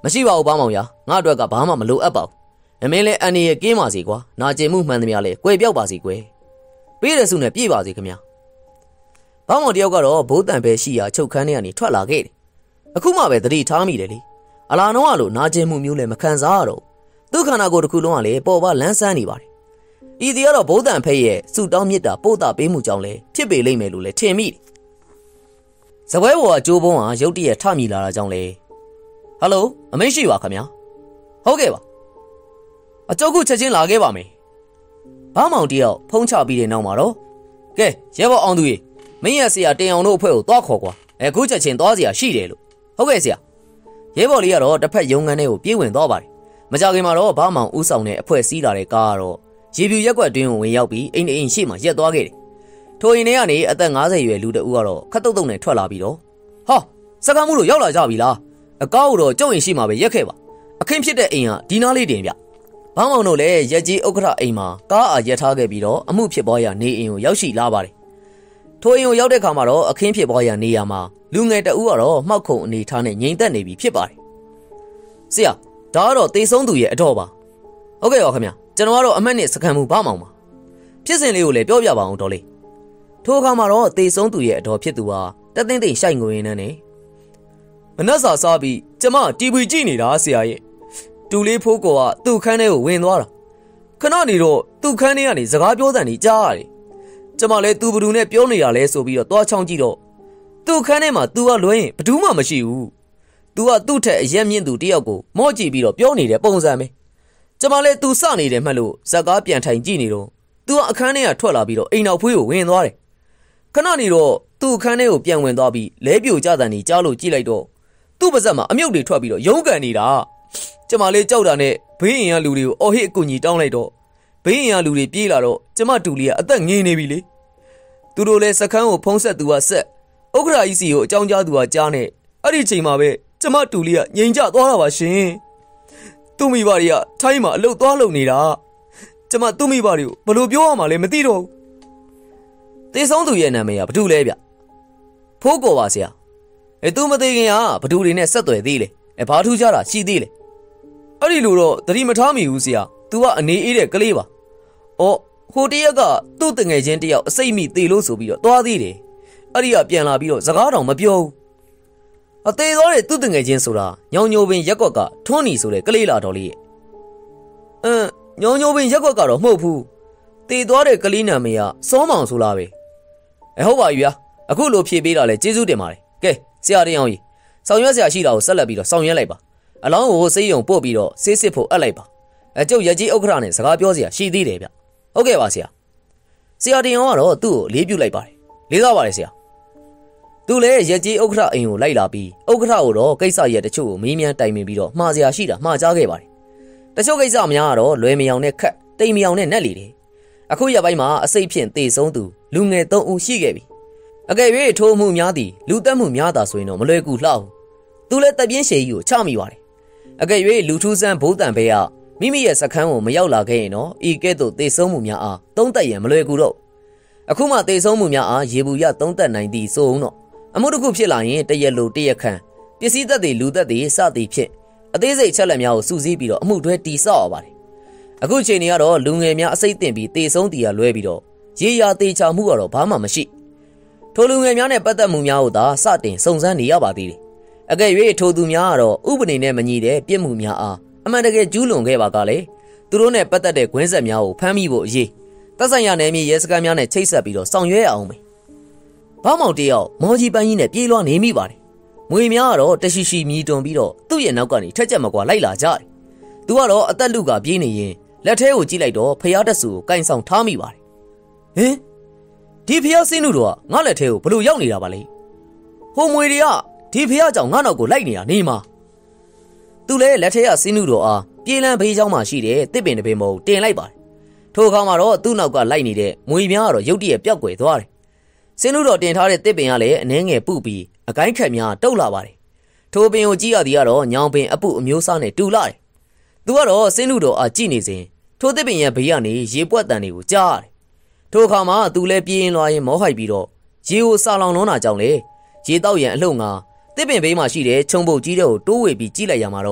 မရှိပါဘူးဘာမောင်ရငါအတွက်ကဘာမှမလိုအပ်ပါဘူးအမင်းလည်းအန်ဒီရဲ့ကင်းပါစီကွာနာကျင်မှုမှန်သမျှလဲကွယ်ပြောက်ပါစီကွယ်ပေးတဲ့စုနဲ့ပြေးပါစီခင်ဗျာဘာမောင်တယောက်ကတော့ဘိုးတန်ပဲရှိရာချုပ်ခန်းထဲကနေထွက်လာခဲ့တယ်အခုမှပဲသတိထားမိတယ်လေအလာနောကလို့နာကျင်မှုမျိုးလည်းမခံစားရတော့သူ့ခန္ဓာကိုယ်တစ်ခုလုံးကလည်းပေါ်ပါလန်းဆန်းနေပါတယ်ဤဒီကတော့ဘိုးတန်ဖဲရဲ့စူတောင်းမြစ်တာပို့တာပေးမှုကြောင့်လဲဖြစ်ပေလိမ့်မယ်လို့လည်းထင်မိတယ်စပွဲပေါ်ကကြိုးပုံးဟာရုတ်တရက်ထမိလာတာကြောင့်လဲဟယ်လိုအမိန့်ရှိပါခင်ဗျာဟုတ်ကဲ့ပါအကျုပ်ကချက်ချင်းလာခဲ့ပါမယ်ဘာမောင်တယောက်ဖုံးချပြီးတဲ့နောက်မှာတော့ကဲရဲဘော်အောင်သူကြီးမင်းရဲ့ဆရာတင်အောင်တို့အဖွဲ့ကိုသွားခေါ်ကွာအခုချက်ချင်းသွားစရာရှိတယ်လို့ဟုတ်ကဲ့ဆရာရဲဘော်လေးကတော့တစ်ဖက်ရုံငန်းထဲကိုပြေးဝင်သွားပါတယ်မကြခင်မှာတော့ဘာမောင်ဦးဆောင်တဲ့အဖွဲ့စည်းလာတဲ့ကားကတော့ရေပြူရက်ကွက်တွင်းကိုဝင်ရောက်ပြီးအိမ်အိမ်ရှေ့မှာရက်သွားခဲ့တယ်ထိုအိမ်ထဲကနေအသက်၅၀ရွယ်လူတဦးကတော့ခတ်တုတ်တုတ်နဲ့ထွက်လာပြီးတော့ဟာစကားမှုလို့ရောက်လာကြပြီလားအကောက်တော့ကျုပ်အိမ်ရှိမှာပဲရက်ခဲ့ပါအခင်းဖြစ်တဲ့အိမ်ကဒီနားလေးတင်ဗျဘာမောင်တို့လည်းရက်ကြီးဥက္ကဋ္ဌအိမ်မှာကားအားရက်ထားခဲ့ပြီးတော့အမှုဖြစ်ပွားရာနေအိမ်ကိုရောက်ရှိလာပါတယ်ထိုအိမ်ကိုရောက်တဲ့ခါမှာတော့အခင်းဖြစ်ပွားရာနေရာမှာလူငယ်တဦးကတော့မှောက်ခုံအနေထားနဲ့ငြိမ်သက်နေပြီဖြစ်ပါတယ်ဆရာဒါကတော့တေဆုံးသူရဲ့အတော်ပါဟုတ်ကဲ့ပါခင်ဗျကျွန်တော်ကတော့အမတ်နဲ့စကန်မှုဘာမောင်ပါဖြစ်စဉ်လေးကိုလည်းပြောပြပါအောင်တော်လေးထိုအခါမှာတော့တေဆုံးသူရဲ့အတော်ဖြစ်သူဟာတသိန်းသိန်းရှိုက်ငွေရင်းနဲ့မနှက်စာစားပြီးကျမတီဗီကြည့်နေတာဆရာရဲ့တူလေးဖိုးကောကသူ့ခန်းထဲကိုဝင်သွားတာခဏနေတော့သူ့ခန်းထဲကနေစကားပြောတန်ကြီးကြားရတယ်ကျမလည်းသူဘသူနဲ့ပြောနေတာလဲဆိုပြီးတော့သွားချောင်းကြည့်တော့သူ့ခန်းထဲမှာသူကလွှဲရင်ဘသူမှမရှိဘူးသူကသူ့ထက်အရက်မြင့်သူတယောက်ကိုမော့ကြည့်ပြီးတော့ပြောနေတဲ့ပုံစံပဲကျမလည်းသူစနေတယ်မှတ်လို့ဇက်ကားပြန်ထိုင်ကြည့်နေတော့သူကအခန်းထဲကထွက်လာပြီးတော့အိမ်နောက်ဖွေးကိုဝင်သွားတယ်ခဏနေတော့သူ့အခန်းထဲကိုပြန်ဝင်သွားပြီးလဲပြိုကြတန်ကြီးကြားလို့ကြည့်လိုက်တော့သူ့ပါဇက်မှာအမြုပ်တွေထွက်ပြီးတော့ရုံးကန်နေတာကျမလေးကြောက်တာနဲ့ဘေးအိမ်ကလူတွေကိုအော်ဟစ်အကူကြီးတောင်းလိုက်တော့ဘေးအိမ်ကလူတွေပြေးလာတော့ကျမတူလေးကအသက်ငင်းနေပြီလေသူတို့လည်းစခန်းကိုဖုံးဆက်သူကဆက်ဥက္ကရာကြီးစီကိုအကြောင်းကြားသူကကြားနဲ့အဲ့ဒီချိန်မှာပဲကျမတူလေးကငြိမ်ကျသွားတာပါရှင်သူ့မိဘတွေကထိုင်းမှာအလုပ်သွားလုပ်နေတာကျမသူ့မိဘတွေကိုဘယ်လိုပြောရမှာလဲမသိတော့ဘူးတေဆုံးသူရဲ့နာမည်ကဘာတူလဲဗျဖိုးကောပါဆရာအဲသူမသေးခင်ကဘာတူတွေနဲ့ဆက်သွယ်သေးလေအဲဘာထူးကြတာရှိသေးလေအဲ့ဒီလိုတော့သတိမထားမိဘူးဆရာ तू ကအနေအေးတဲ့ကလေးပါအော်ဟိုတရက်ကသူ့တငယ်ချင်းတယောက်အစိတ်မိသေးလို့ဆိုပြီးတော့သွားသေးတယ်အဲ့ဒီကပြန်လာပြီးတော့စကားတောင်မပြောဘူးအသေးသွားတဲ့သူ့တငယ်ချင်းဆိုတာညောင်ညိုပင်ရက်ကွက်ကထွန်းနီဆိုတဲ့ကလေးလာတော်လေးရဲ့အင်းညောင်ညိုပင်ရက်ကွက်ကတော့မဟုတ်ဘူးတေသွားတဲ့ကလေးနာမည်ကစောမောင်ဆိုလားပဲအဲဟုတ်ပါပြီဗျာအခုလိုဖြေပေးတာလဲကျေးဇူးတင်ပါတယ်ကဲဆရာတင်အောင်ကြီးဆောင်ရွက်ဆရာရှိတာကိုဆက်လက်ပြီးတော့ဆောင်ရွက်လိုက်ပါအလောင်းကိုစေးရုံပို့ပြီးတော့ဆေးစစ်ဖို့အပ်လိုက်ပါအကျုပ်ရက်ကြီးဥက္ကဋ္ဌနဲ့စကားပြောစရာရှိသေးတယ်ဗျဟုတ်ကဲ့ပါဆရာဆရာတင်အောင်ကတော့သူ့ကိုလေးပြုတ်လိုက်ပါတယ်လေးစားပါတယ်ဆရာသူလည်းရက်ကြီးဥက္ကဋ္ဌအိမ်ကိုလိုက်လာပြီးဥက္ကဋ္ဌကိုတော့ကိစ္စရက်တချို့ကိုမေးမြန်းတိုင်ပင်ပြီးတော့မှားစရာရှိတာမှားကြားခဲ့ပါတယ်တချို့ကိစ္စများကတော့လွယ်မယောင်နဲ့ခက်တိမ်မယောင်နဲ့နက်လီတယ်အခုရက်ပိုင်းမှာအစိတ်ဖြင့်တေဆုံးသူလူငယ်သုံးဦးရှိခဲ့ပြီအကယ်၍ထိုးမှုများသည်လူတက်မှုများတာဆိုရင်တော့မလွယ်ကူလှဘူးသူလည်းတပြင်းရှည်ကြီးကိုချမိပါတယ်အကယ်၍လူထူးဆန်းဘိုးတန်ဘဲကမိမိရဲ့စခန်းကိုမရောက်လာခဲ့ရင်တော့ဤကဲ့သို့တေဆုံးမှုများအားသုံးသက်ရန်မလွယ်ကူတော့အခုမှတေဆုံးမှုများအားရေဘူးရသုံးသက်နိုင်သည်ဆိုအောင်တော့အမှုတစ်ခုဖြစ်လာရင်တရက်လိုတရက်ခန့်ပစ္စည်းသက်တွေလူသက်တွေစသည်ဖြင့်အသေးစိတ်ချက်လက်များကိုစုစည်းပြီးတော့အမှုတွဲတီဆောက်ရပါတယ်အခုချိန်นี้ကတော့လူငယ်များအစိတ်တင်ပြီးတေဆုံးတီရလွဲပြီးတော့ရေရာတေချာမှုကတော့ဘာမှမရှိထိုလူငယ်များနဲ့ပတ်သက်မှုများကိုသာစတင်စုံစမ်းနေရပါသေးတယ်အကယ်၍ထိုသူများကတော့ဥပဒေနဲ့မညီတဲ့ပြစ်မှုများအားအမှန်တကယ်ကျူးလွန်ခဲ့ပါကလေသူတို့နဲ့ပတ်သက်တဲ့ခွင်းဆက်များကိုဖမ်းမိဖို့အရေးသက်ဆိုင်ရာနယ်မြေရဲစခန်းများနဲ့ချိတ်ဆက်ပြီးတော့ဆောင်ရွက်အောင်မယ်ဘောင်းမောင်တယောက်မော်ကြီးပန်းကြီးနဲ့ပြေးလွှားနေမိပါတယ်မွေများကတော့တရှိရှိမြည်တွန်ပြီးတော့သူ့ရဲ့နောက်ကနေထက်ချက်မကွာလိုက်လာကြတယ်သူကတော့အသက်လူကပြေးနေရင်လက်ထဲကိုကြည့်လိုက်တော့ဖျားတက်ဆူကိုကင်ဆောင်ထားမိပါတယ်ဟင်ဒီဖျားစင်းတို့ကငါလက်ထဲကိုဘလို့ရောက်နေတာပါလဲဟိုမွေတွေကဒီဖျားကြောင့်ငါနောက်ကိုလိုက်နေတာနေမှာသူလည်းလက်ထဲကစင်းတို့တော်အားပြေးလန်းဘေးချောင်းမှာရှိတဲ့တစ်ပင်တစ်ပင်မို့တင်လိုက်ပါတယ်ထိုအခါမှာတော့သူ့နောက်ကလိုက်နေတဲ့မွေများကတော့ရုတ်တရက်ပျောက်ကွယ်သွားတယ်စင်းတို့တော်တင်ထားတဲ့တစ်ပင်ကလည်းအနှဲငယ်ပုပြီးအကိုင်းခက်များတုတ်လာပါတယ်ထိုပင်ကိုကြည့်ရသည်ကတော့ညောင်ပင်အပုအမျိုးစားနဲ့တူလာတယ်သူကတော့စင်းတို့တော်အားကြည့်နေစဉ်ထိုတစ်ပင်ရဲ့ဘေးကနေရေပွက်တန်တွေကိုကြားရတယ်ထိုအခါမှာသူလည်းပြေးရင်လွှာရင်မောဟိုက်ပြီးတော့ရေကိုစာလောင်လုံးတာကြောင့်လေရေတောက်ရန်အလှုပ်ငါတစ်ပင်ဘေးမှာရှိတဲ့ခြုံပုတ်ကြီးတွေကိုတိုးဝေပြီးကြည့်လိုက်ရမှာတော့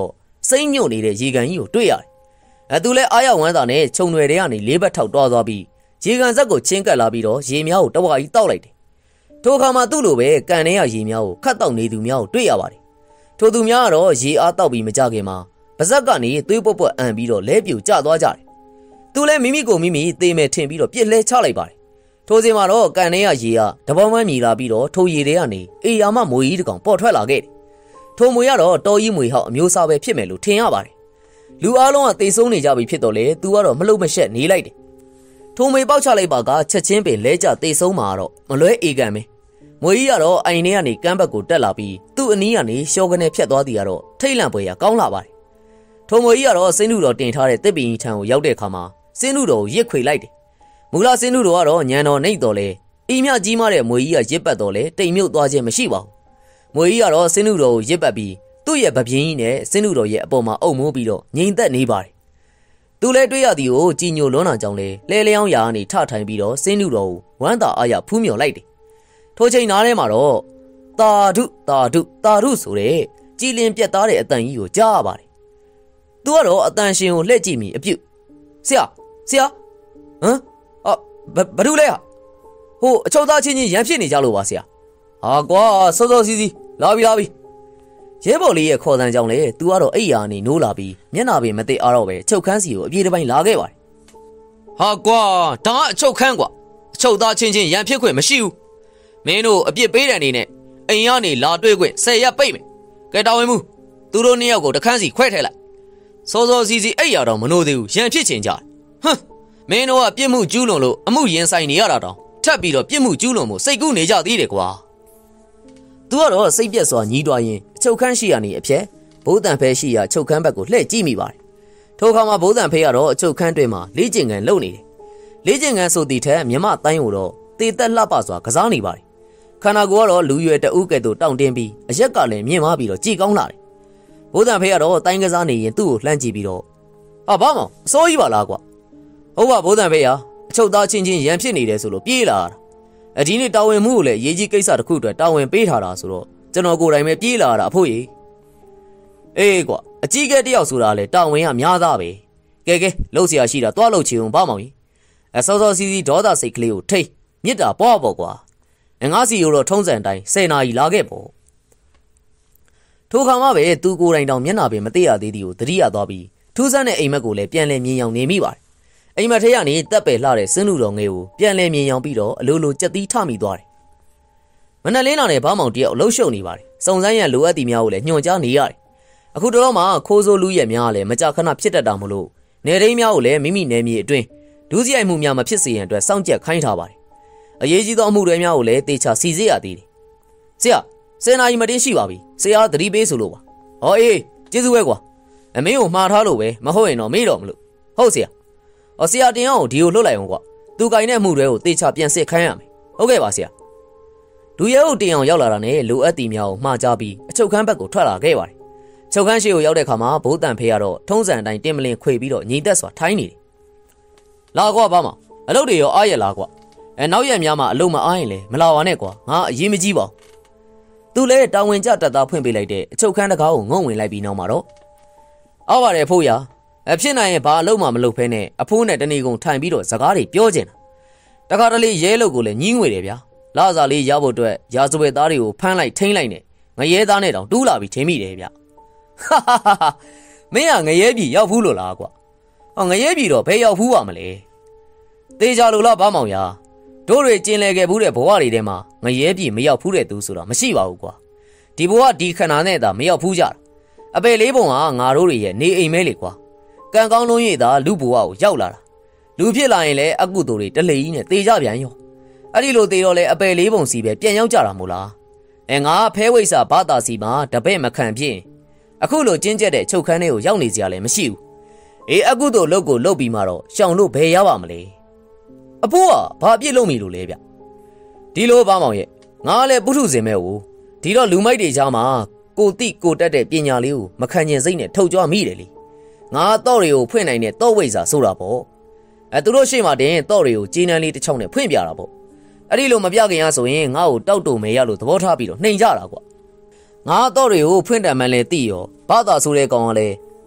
စိမ့်ညွတ်နေတဲ့ရေကန်ကြီးကိုတွေ့ရတယ်။အဲသူလည်းအားရဝမ်းသာနဲ့ခြုံတွေထဲကနေလေးဘက်ထောက်တွားသွားပြီးရေကန်ဆက်ကိုချင်းကပ်လာပြီးတော့ရေများကိုတဝါကြီးတောက်လိုက်တယ်။ထိုအခါမှာသူ့လိုပဲကန်ထဲကရေများကိုခတ်တောက်နေသူများကိုတွေ့ရပါတယ်။ထိုသူများကတော့ရေအားတောက်ပြီးမကြခင်မှာပါဇက်ကနေသွေးပွက်ပွက်အံပြီးတော့လဲပြူကျသွားကြတယ်။သူလည်းမိမိကိုမိမိသေမယ်ထင်ပြီးတော့ပြစ်လဲချလိုက်ပါတယ်။ထိုစဉ်မှာတော့ကန်ထဲကရေကတပေါင်းမှမြည်လာပြီးတော့ထိုရေထဲကနေအေယာမမွေကြီးတကောင်ပေါ်ထွက်လာခဲ့တယ်။ထိုမွေကတော့တော်ကြီးမွေဟောက်အမျိုးအစားပဲဖြစ်မယ်လို့ထင်ရပါတယ်။လူအားလုံးကသေဆုံးနေကြပြီဖြစ်တော့လေသူကတော့မလှုပ်မရှက်နေလိုက်တယ်။ထိုမွေပေါက်ချလိုက်ပါကချက်ချင်းပင်လဲကျသေဆုံးမှာတော့မလွဲအေကန်ပဲ။မွေကြီးကတော့အိမ်ထဲကနေကမ်းဘက်ကိုတက်လာပြီးသူ့အနီးကနေရှောကနေဖြတ်သွားသည်ကတော့ထိတ်လန့်ပွဲရကောင်းလာပါတယ်။ထိုမွေကြီးကတော့စင်းနုတော်တင်ထားတဲ့တစ်ပင်ကြီးထံကိုရောက်တဲ့အခါမှာစင်းနုတော်ကိုရစ်ခွေလိုက်တယ်။မူလစင်းနုတော်ကတော့ညံတော်နှိပ်တော်လေအိမ်မြကြီးမားတဲ့မွေကြီးကရစ်ပတ်တော်လေတိမ်မြုပ်သွားခြင်းမရှိပါဘူး။မွေကြီးကတော့စင်းနုတော်ကိုရစ်ပတ်ပြီးသူ့ရဲ့ဗပြင်းကြီးနဲ့စင်းနုတော်ရဲ့အပေါ်မှာအုပ်မိုးပြီးတော့ငြိမ်သက်နေပါတယ်။သူလည်းတွေ့ရသည်ကိုကြည်ညိုလွန်းတာကြောင့်လေလဲလျောင်းရာကနေထထိုင်ပြီးတော့စင်းနုတော်ကိုဝမ်းသာအားရဖူးမြော်လိုက်တယ်။ထိုချိန်နားထဲမှာတော့တာဓုတာဓုတာဓုဆိုတဲ့ကြည်လင်ပြတ်သားတဲ့အတန်ကြီးကိုကြားရပါတယ်။သူကတော့အတန်ရှင်ကိုလှည့်ကြည့်မိအပြုတ်ဆရာဆရာဟမ်အော်ဘဒုလဲဟာဟိုအချုပ်သားချင်းချင်းရန်ဖြစ်နေကြလို့ပါဆရာဟာကွာစောစောစီးစီးလာပြီလာပြီရဲဘော်လေးရဲ့ခေါ်တန်းကြောင့်လေသူကတော့အိယာနေနိုးလာပြီးမျက်နာပင်မသိအားတော့ပဲချုပ်ခန်းစီကိုအပြေးတစ်ပိုင်းလာခဲ့ပါတယ်ဟာကွာဒါကအချုပ်ခန်းကွာအချုပ်သားချင်းချင်းရန်ဖြစ်ခွင့်မရှိဘူးမင်းတို့အပြစ်ပေးတဲ့အနေနဲ့အိမ်ကနေလာတွေ့ခွင့်ဆယ်ရက်ပိတ်မယ်ကဲတော်ဝင်မှုသူတို့နှစ်ယောက်ကိုတခန်းစီခွဲထည့်လိုက်စောစောစီးစီးအိယာတော့မနိုးသေးဘူးရန်ဖြစ်ချင်ကြဟမ်မင်းတို့ကပြစ်မှုကျူးလွန်လို့အမှုရင်ဆိုင်နေရတာတောင်ထပ်ပြီးတော့ပြစ်မှုကျူးလွန်မှုစိတ်ကူးနေကြသေးတယ်ကွာသူကတော့စိတ်ပြက်စွာညီးတွားရင်အချုပ်ခန်းရှိရနေအဖြစ်ဘိုးတန်ဖဲရှိရာချုပ်ခန်းဘက်ကိုလှည့်ကြည့်မိပါတယ်ထိုအခါမှာဘိုးတန်ဖဲကတော့အချုပ်ခန်းတွင်မှာလေးကျင်ကန်လှုပ်နေတယ်လေးကျင်ကန်ဆိုသည့်ထက်မြမတိုင်းကိုတော့တေသက်လှပစွာကစားနေပါတယ်ခန္ဓာကိုယ်ကတော့လူရွယ်တအုပ်ကဲ့သို့တောင့်တင်းပြီးအရက်ကလည်းမြင့်မားပြီးတော့ကြည်ကောင်းလာတယ်ဘိုးတန်ဖဲကတော့တိုင်းကစားနေရင်သူ့ကိုလှမ်းကြည့်ပြီးတော့ဟာဘာမောင်အစိုးကြီးပါလားကွာဟုတ်ပါဘိုးတန်ဖဲဟာအချုပ်သားချင်းချင်းရန်ဖြစ်နေတယ်ဆိုလို့ပြေးလာတာအဒီနေ့တာဝန်မှုကိုလည်းရေးကြီးကိစ္စတစ်ခုအတွက်တာဝန်ပေးထားတာဆိုတော့ကျွန်တော်ကိုယ်တိုင်ပဲပြေးလာတာအဖို့ကြီးအေးကွာအကြီးကဲတယောက်ဆိုတာလေတာဝန်ကများသားပဲကဲကဲလှုပ်เสียရှိတာတွားလှုပ်ချင်အောင်ဘာမောင်ကြီးအစောစောစီးစီးဒေါသစိတ်ကလေးကိုထိတ်မြစ်တာပွားပေါ့ကွာငါစီရိုတော့ထုံးစံတိုင်းဆယ်နာရီလာခဲ့ပေါ့ထိုခါမှပဲသူကိုယ်တိုင်တောင်မျက်နှာပင်မသိရသေးသည်ကိုသတိရသွားပြီးထူးဆန်းတဲ့အိမ်မက်ကိုလည်းပြန်လည်မြင်အောင်နေမိပါတယ်အိမ်မက်ထဲကနေတက်ပယ်လှတဲ့စင်းလူတော်ငယ်ကိုပြန်လည်မြင်အောင်ပြီးတော့အလိုလိုကြက်သီးထမိသွားတယ်မနက်လင်းလာတဲ့ဘာမောင်တယောက်လှုပ်ရှုပ်နေပါတယ်စုံစမ်းရလိုအပ်သည်များကိုလည်းညွှန်ကြားနေရတယ်အခုတော့မှခိုးဆိုးလူရဲ့များလည်းမကြခဏဖြစ်တတ်တာမလို့နေရင်းများကိုလည်းမိမိနယ်မြေအတွင်းဒုစရိုက်မှုများမဖြစ်စေရန်အတွက်စောင့်ကြပ်ခိုင်းထားပါတယ်အရေးကြီးသောအမှုတွေများကိုလည်းတေချာစီစစ်ရသေးတယ်ဆရာစင်နာကြီးမတင်းရှိပါပြီဆရာသတိပေးဆိုလို့ပါဟောအေးကျေးဇူးပဲကွာအမေကိုမှားထားလို့ပဲမဟုတ်ရင်တော့မေးတော့မလို့ဟုတ်ဆရာဟောဆရာတင်အောင်ဒီကိုလွတ်လိုက်အောင်ကွာသူကင်တဲ့အမှုတွေကိုတေချာပြန်စစ်ခိုင်းရမယ်ဟုတ်ကဲ့ပါဆရာဒူရဲကိုတင်အောင်ရောက်လာတာနဲ့လိုအပ်သည်များကိုမှားကြပြီးအချုပ်ခန်းဘက်ကိုထွက်လာခဲ့ပါတယ်ချုပ်ခန်းရှိကိုရောက်တဲ့ခါမှာဘိုးတန်ဖေးကတော့ထုံးစံအတိုင်းတင်မလင်ခွေပြီးတော့ညီသက်စွာထိုင်းနေတယ်လာကွာဘာမှအလုပ်တွေရောအားရလားကွာအဲနောက်ရက်များမှာအလုပ်မအားရင်လေမလာပါနဲ့ကွာငါအရေးမကြီးပါဘူးသူလည်းတာဝန်ကျတက်သားဖွင့်ပေးလိုက်တဲ့အချုပ်ခန်းတကားကိုငုံဝင်လိုက်ပြီးနောက်မှာတော့အားပါတယ်ဖိုးရအဖြစ်နိုင်ရင်ဘာအလုပ်မှမလုပ်ဖဲနဲ့အဖိုးနဲ့တနေကုန်ထိုင်ပြီးတော့စကားတွေပြောကျင်တာတခါတလေရဲလုပ်ကိုလည်းညင်းငွေတယ်ဗျာလာစားလေးရဖို့အတွက်ရာဇဝတ်သားတွေကိုဖမ်းလိုက်ထိန်းလိုက်နဲ့ငရဲသားနဲ့တောင်တူးလာပြီးထင်မိတယ်ဗျဟာဟာဟာမင်းကငရဲပြည်ရောက်ဘူးလို့လားကွာဟောငရဲပြည်တော့ဘယ်ရောက်ဘူးပါမလဲတေချာလို့လားဘာမောင်ရတို့တွေကျင်လည်ခဲ့ဘူးတဲ့ဘဝတွေထဲမှာငရဲပြည်မရောက်ဘူးတဲ့သူဆိုတာမရှိပါဘူးကွာဒီဘဝဒီခဏနဲ့သာမရောက်ဘူးကြတာအပေလေးပုံကငါတို့တွေရဲ့နေအိမ်မဲလေကွာကံကောင်းလုံးရိပ်သာလူဘဝကိုရောက်လာတာလူဖြစ်လာရင်လည်းအကုသိုလ်တွေတလေကြီးနဲ့တေကြပြန်ရောအဲ့ဒီလိုတေတော့လေအပေလေးပုံစီပဲပြန်ရောက်ကြတာမို့လားအဲငါဖဲဝိဆာဘာသာစီမှာတပည့်မခံဖြစ်အခုလိုကျင်းကျက်တဲ့ချုပ်ခန်းထဲကိုရောက်နေကြလည်းမရှိဘူးအေးအကုသိုလ်လုပ်ကိုလုပ်ပြီးမှတော့ရှောင်လို့ဘယ်ရပါမလဲအဖိုးကဘာအပြစ်လုပ်မိလို့လဲဗျဒီလိုပါမောင်ရဲ့ငါလည်းပုထုဇဉ်မဲ့ကိုဒီတော့လူမိုက်တွေကြားမှာကိုတိကိုတက်တဲ့ပညာလေးကိုမခံကျင်စိတ်နဲ့ထုတ်ကြွမိတယ်လေငါတော့တွေကိုဖွင့်နိုင်တဲ့တော့ဝိဇ္ဇာဆိုတာပေါ့အဲသူတို့ရှေ့မှာတင်တော့တွေကိုကြီးနန်းလေးတစ်ချောင်းနဲ့ဖွင့်ပြတာပေါ့အဲ့ဒီလိုမပြခင်ရဆိုရင်ငါ့ကိုတောက်တုံမဲရလို့သဘောထားပြီးတော့နှိမ်ကြတာကွာငါတော့တွေကိုဖွင့်တယ်မှန်းလဲသိရောဘာသာဆိုတဲ့ကောင်ကလည်း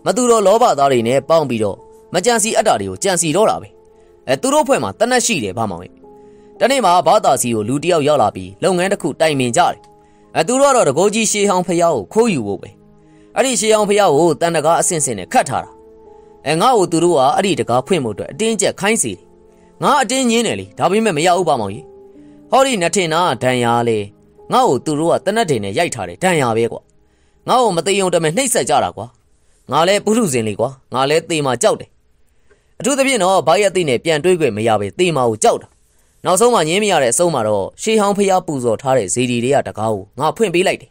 မသူတော်လောဘသားတွေနဲ့ပေါင်းပြီးတော့မကြံစီအပ်တာတွေကိုကြံစီတော့တာပဲအဲသူတို့ဖွဲ့မှာတနက်ရှိတယ်ဘာမောင်ရဲ့တနေ့မှာဘာသာစီကိုလူတယောက်ရောက်လာပြီးလုပ်ငန်းတစ်ခုတိုင်ပင်ကြတယ်အဲသူတို့ကတော့တကိုးကြီးရှေးဟောင်းဖျားကိုခိုးယူဖို့ပဲအဲ့ဒီရှေးဟောင်းဖျားကိုတန်တကားအဆင့်ဆင့်နဲ့ခတ်ထားတာအဲငါ့ကိုသူတို့ကအဲ့ဒီတကားဖွင့်ဖို့အတွက်အတင်းကျပ်ခိုင်းစီတယ်ငါအတင်းညင်းတယ်လေဒါပေမဲ့မရဘူးဘာမောင်ကြီးဟောဒီနထင်နာဒဏ်ရာလေငါ့ကိုသူတို့ကတနက်တင်နဲ့ရိုက်ထားတယ်ဒဏ်ရာပဲကွာငါ့ကိုမသိုံတမဲ့နှိပ်စက်ကြတာကွာငါလဲပုထုဇဉ်လေးကွာငါလဲသေမာကြောက်တယ်အထူးသဖြင့်တော့ဘာရက်သိနဲ့ပြန်တွေးခွင့်မရပဲသေမာကိုကြောက်တာနောက်ဆုံးမှညင်းမရတဲ့အဆုံးမှာတော့ရှေးဟောင်းဖျားပူဇော်ထားတဲ့ဇေဒီတွေကတကားကိုငါဖွင့်ပေးလိုက်တယ်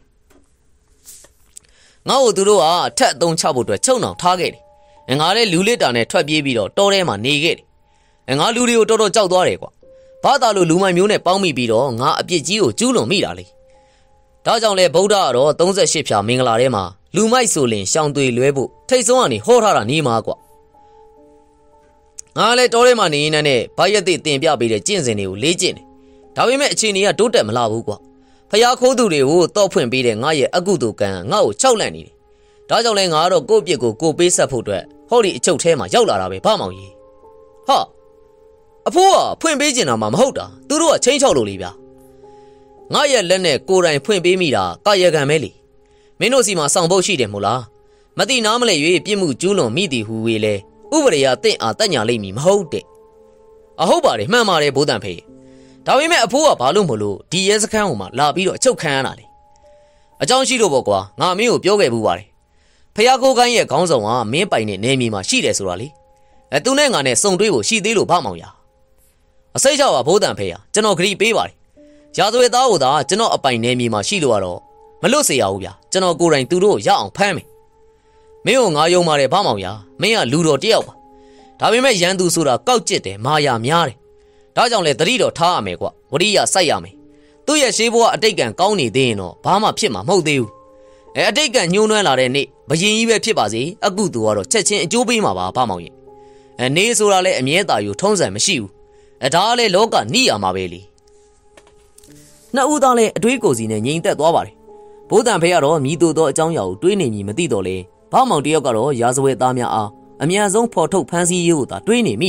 ငါ့ကိုသူတို့ကအထက်အသုံးချဖို့အတွက်ချုံအောင်ထားခဲ့တယ်ငါလဲလူလစ်တာနဲ့ထွက်ပြေးပြီးတော့တောထဲမှာနေခဲ့တယ်ငါလူတွေကိုတော်တော်ကြောက်သွားတယ်ကွာဘာသာလိုလူမိုက်မျိုးနဲ့ပေါင်းမိပြီးတော့ငါအပြစ်ကြီးကိုကျူးလွန်မိတာလေဒါကြောင့်လဲဗုဒ္ဓကတော့သုံးရှစ်ဖြာမင်္ဂလာထဲမှာလူမိုက်ဆိုရင်ရှောင်သွေလွဲဖို့ထိတ်ဆုံးကနေဟောထားတာနေမှာကွာငါလည်းတောထဲမှာနေရင်းနဲ့ဗိုက်ရက်သိတင်ပြပေးတဲ့ကျင့်စဉ်တွေကိုလေ့ကျင့်တယ်ဒါပေမဲ့အခြေအနေကတိုးတက်မလာဘူးကွာဖျားခိုးသူတွေကိုတော့ဖွင့်ပေးတဲ့ငါရဲ့အကုသိုလ်ကံငါ့ကိုခြောက်လန့်နေတယ်ဒါကြောင့်လဲငါကတော့ကိုယ့်ပြစ်ကိုကိုယ်ပေးဆက်ဖို့အတွက်ဟောဒီအချုပ်ထဲမှာရောက်လာတာပဲဘာမောင်ကြီးဟာအဖိုးကဖွင့်ပေးကျင်တာမှမဟုတ်တာသူတို့ကချင်းချောက်လို့လေဗျာငါရဲ့လက်နဲ့ကိုယ်တိုင်ဖွင့်ပေးမိတာကာယကံပဲလေမင်းတို့စီမှာစောင့်ဖို့ရှိတယ်မို့လားမတိနားမလဲ၍ပြစ်မှုကျူးလွန်မိသည်ဟူဝေလဲဥပဒေအသင့်အားတက်ညာလိမ့်မည်မဟုတ်တဲ့အဟုတ်ပါတယ်မှန်ပါတယ်ဘိုးတန်ဖေးဒါပေမဲ့အဖိုးကဘာလို့မလို့ဒီရဲစခန်းကိုမှလာပြီးတော့အချုပ်ခံရတာလေအကြောင်းရှိလို့ပေါ့ကွာငါမင်းကိုပြောခဲ့ဘူးပါတယ်ဖျားကိုကိုင်းရဲ့ခေါင်းဆောင်ကမင်းပိုင်တဲ့နေမြေမှာရှိတယ်ဆိုတာလေအဲသူနဲ့ငါနဲ့စုံတွေးဖို့ရှိသေးလို့ဗမောင်ရအစိတ်ချပါဘိုးတန်ဖေးရကျွန်တော်ဂရိပေးပါတယ်ရာဇဝတ်သားကိုသာကျွန်တော်အပိုင်နေမြေမှာရှိလို့ကတော့မလွတ်စေရဘူးဗျာကျွန်တော်ကိုယ်တိုင်သူတို့ရအောင်ဖမ်းမယ်မင်းကိုငါယုံပါတယ်ဗမောင်ရမင်းကလူတော်တယောက်ပါဒါပေမဲ့ရန်သူဆိုတာကောက်ကျစ်တယ်မာယာများတယ်ဒါကြောင့်လေတတိတော်ထားရမယ်ကွဝရိယစိုက်ရမယ်သူ့ရဲ့ရှေးဘဝအတိတ်ကံကောင်းနေသေးရင်တော့ဘာမှဖြစ်မှာမဟုတ်သေးဘူးအဲအတိတ်ကံညှိုးနှွမ်းလာတဲ့နေ့ဘယင်ကြီးပဲဖြစ်ပါစေအကုသူကတော့ချက်ချင်းအကျိုးပေးမှာပါဗမောင်ရဲ့အဲနေဆိုတာလည်းအမြဲတာယူထုံးစံမရှိဘူးအဲဒါကလည်းလောကနှိရမှာပဲလေနှစ်ဦးသားလည်းအတွေးကိုစီနဲ့ငြိမ်သက်သွားပါတယ်ဘိုးတန်ဖေကတော့မြည်တူသောအကြောင်းအရာကိုတွေးနေမည်မသိတော့လေဗမောင်တယောက်ကတော့ရာဇဝတ်သားများအားအမြန်ဆုံးဖော်ထုတ်ဖမ်းဆီးရေးကိုသာတွေးနေမိ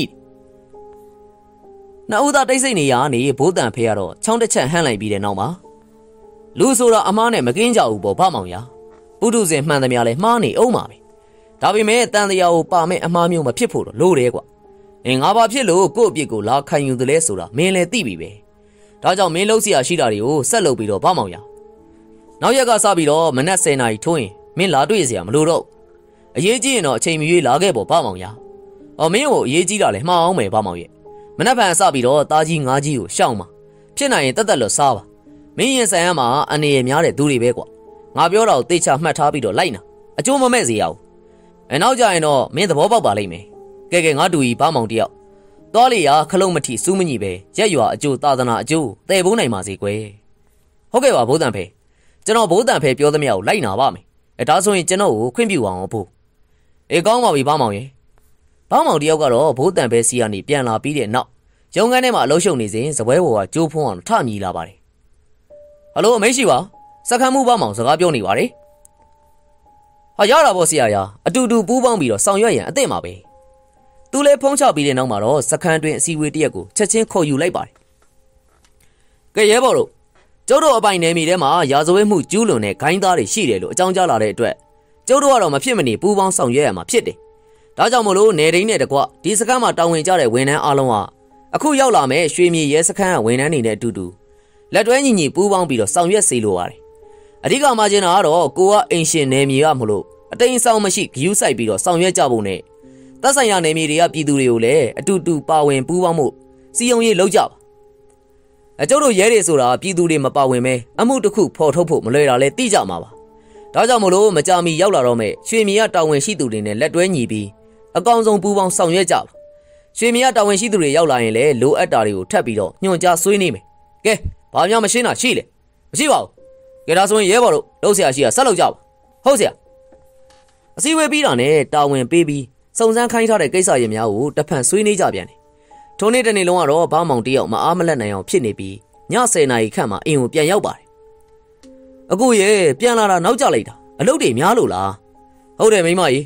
နှစ်ဦးသားတိတ်ဆိတ်နေရနေဘိုးတန်ဖေကတော့ချောင်းတစ်ချက်ဟန့်လိုက်ပြီးတဲ့နောက်မှာလူဆိုတာအမားနဲ့မကင်းကြဘူးပေါ့ဗမောင်ရပုထုဇဉ်မှန်သမျှလဲမှားနေအောင်ပါပဲဒါပေမဲ့တန်တရားကိုပါမဲ့အမားမျိုးမဖြစ်ဖို့တော့လိုတယ်ကွအင်းငါဘာဖြစ်လို့ကို့အပြစ်ကိုလာခံယူတယ်လဲဆိုတာမင်းလည်းသိပြီပဲဒါကြောင့်မင်းလုံးစရာရှိတာတွေကိုဆက်လုပ်ပြီးတော့ဗမောင်ရနောက်ရက်ကစပြီးတော့မနက်ဆယ်နာရီထိုးရင်မင်းလာတွေ့စရာမလိုတော့အရေးကြီးရင်တော့အချိန်မရွေးလာခဲ့ပေါ့ဗမောင်ရအော်မင်းကိုအရေးကြီးတာလဲမှားအောင်မယ်ဗမောင်ရဲ့မနက်ဖြန်စပြီးတော့တာကြီးငါးကြီးကိုရှောင်းပါဖြစ်နိုင်ရင်တက်တက်လွတ်စားပါမင်းရင်ဆိုင်ရမှာအနေရများတဲ့သူတွေပဲကွာငါပြောတာကိုသိချမှတ်ထားပြီးတော့လိုက်နာအကျိုးမမဲ့စေရအောင်အဲနောက်ကြရင်တော့မင်းသဘောပေါက်ပါလိမ့်မယ်ကဲကဲငါတူကြီးဗမောင်တယောက်သွားလေရာခလုံးမထီစူးမညီပဲရက်ရွာအကျိုးသာသနာအကျိုးတဲ့ဘုံနိုင်ပါစေကွယ်ဟုတ်ကဲ့ပါဘိုးတန်ဖေကျွန်တော်ဘိုးတန်ဖေပြောသမျှကိုလိုက်နာပါမယ်အဲဒါဆိုရင်ကျွန်တော်ကိုခွင့်ပြုအောင်ဖို့အေးကောင်းပါပြီဗမောင်ရေဗမောင်တယောက်ကတော့ဘိုးတန်ဖေစီကနေပြန်လာပြီးတဲ့နောက်ရုံခန်းထဲမှာအလုပ်ရှုပ်နေစဉ်စပွဲပေါ်ကကြိုးဖုံးအောင်ထမြည်လာပါတယ်ဟယ်လိုအမေရှိပါစက္ကန့်မှုဗမောင်စကားပြောနေပါတယ်ဟာရတာပေါ့ဆရာရာအတူတူပူးပေါင်းပြီးတော့ဆောင်ရွက်ရန်အသင့်ပါပဲသူလည်းဖုံးချပြီးတဲ့နောက်မှာတော့စက္ကန့်တွင်အစည်းအဝေးတရက်ကိုချက်ချင်းခေါ်ယူလိုက်ပါတယ်ကဲရဲဘော်တို့ကျုပ်တို့အပိုင်နယ်မြေထဲမှာရာဇဝတ်မှုကျူးလွန်တဲ့ဂိုင်းသားတွေရှိတယ်လို့အကြောင်းကြားလာတဲ့အတွက်ကျုပ်တို့ကတော့မဖြစ်မနေပူးပေါင်းဆောင်ရွက်ရမှာဖြစ်တယ်ဒါကြောင့်မလို့နေတိုင်းနဲ့တကွဒီစက္ကန့်မှာတာဝန်ကျတဲ့ဝန်ထမ်းအားလုံးကအခုရောက်လာမဲ့ရွှေမြေရဲစခန်းကဝန်ထမ်းတွေနဲ့အတူတူလက်တွဲညီညီပူးပေါင်းပြီးတော့ဆောင်ရွက်စေလိုပါတယ်အဓိကမှကျင်းတာကတော့ကိုကအိမ်ရှင်နယ်မြေကမလို့အတိမ်ဆောင်မရှိဂယူးဆိုင်ပြီးတော့ဆောင်ရွက်ကြဖို့နဲ့သက်ဆိုင်ရာနယ်မြေတွေကပြည်သူတွေကိုလည်းအတူတူပါဝင်ပူးပေါင်းမှုစီယုံရေးလုပ်ကြပါအကျုပ်တို့ရဲတွေဆိုတာပြည်သူတွေမပါဝင်မဲအမှုတစ်ခုဖော်ထုတ်ဖို့မလွယ်တာလဲသိကြမှာပါဒါကြောင့်မလို့မကြမီရောက်လာတော့မဲ့ရွှေမြေကတာဝန်ရှိသူတွေနဲ့လက်တွဲညီပြီးအကောင်ဆုံးပူးပေါင်းဆောင်ရွက်ကြပါရွှေမြေကတာဝန်ရှိသူတွေရောက်လာရင်လည်းလိုအပ်တာတွေကိုထပ်ပြီးတော့ညွှန်ကြားဆွေးနွေးမယ်ကဲဘာမှမရှင်းတာရှိလေမရှိပါဘူးကဲဒါဆိုရင်ရဲဘော်တို့လုပ်ဆရာရှိတာဆက်လုပ်ကြပါဟုတ်ဆရာအစည်းအဝေးပြီးတာနဲ့တာဝန်ပေးပြီးစုံစမ်းခိုင်းထားတဲ့ကိစ္စရပ်များကိုတဖန်ဆွေးနွေးကြပြန်တယ်ထိုနေ့တနေ့လုံးကတော့ဘာမောင်တယောက်မအားမလက်နိုင်အောင်ဖြစ်နေပြီးညဆယ်နာရီခန့်မှာအိမ်ကိုပြန်ရောက်ပါတယ်အခုရေပြန်လာတာနောက်ကျလိုက်တာအလုပ်တွေများလို့လားဟုတ်တယ်မိမကြီး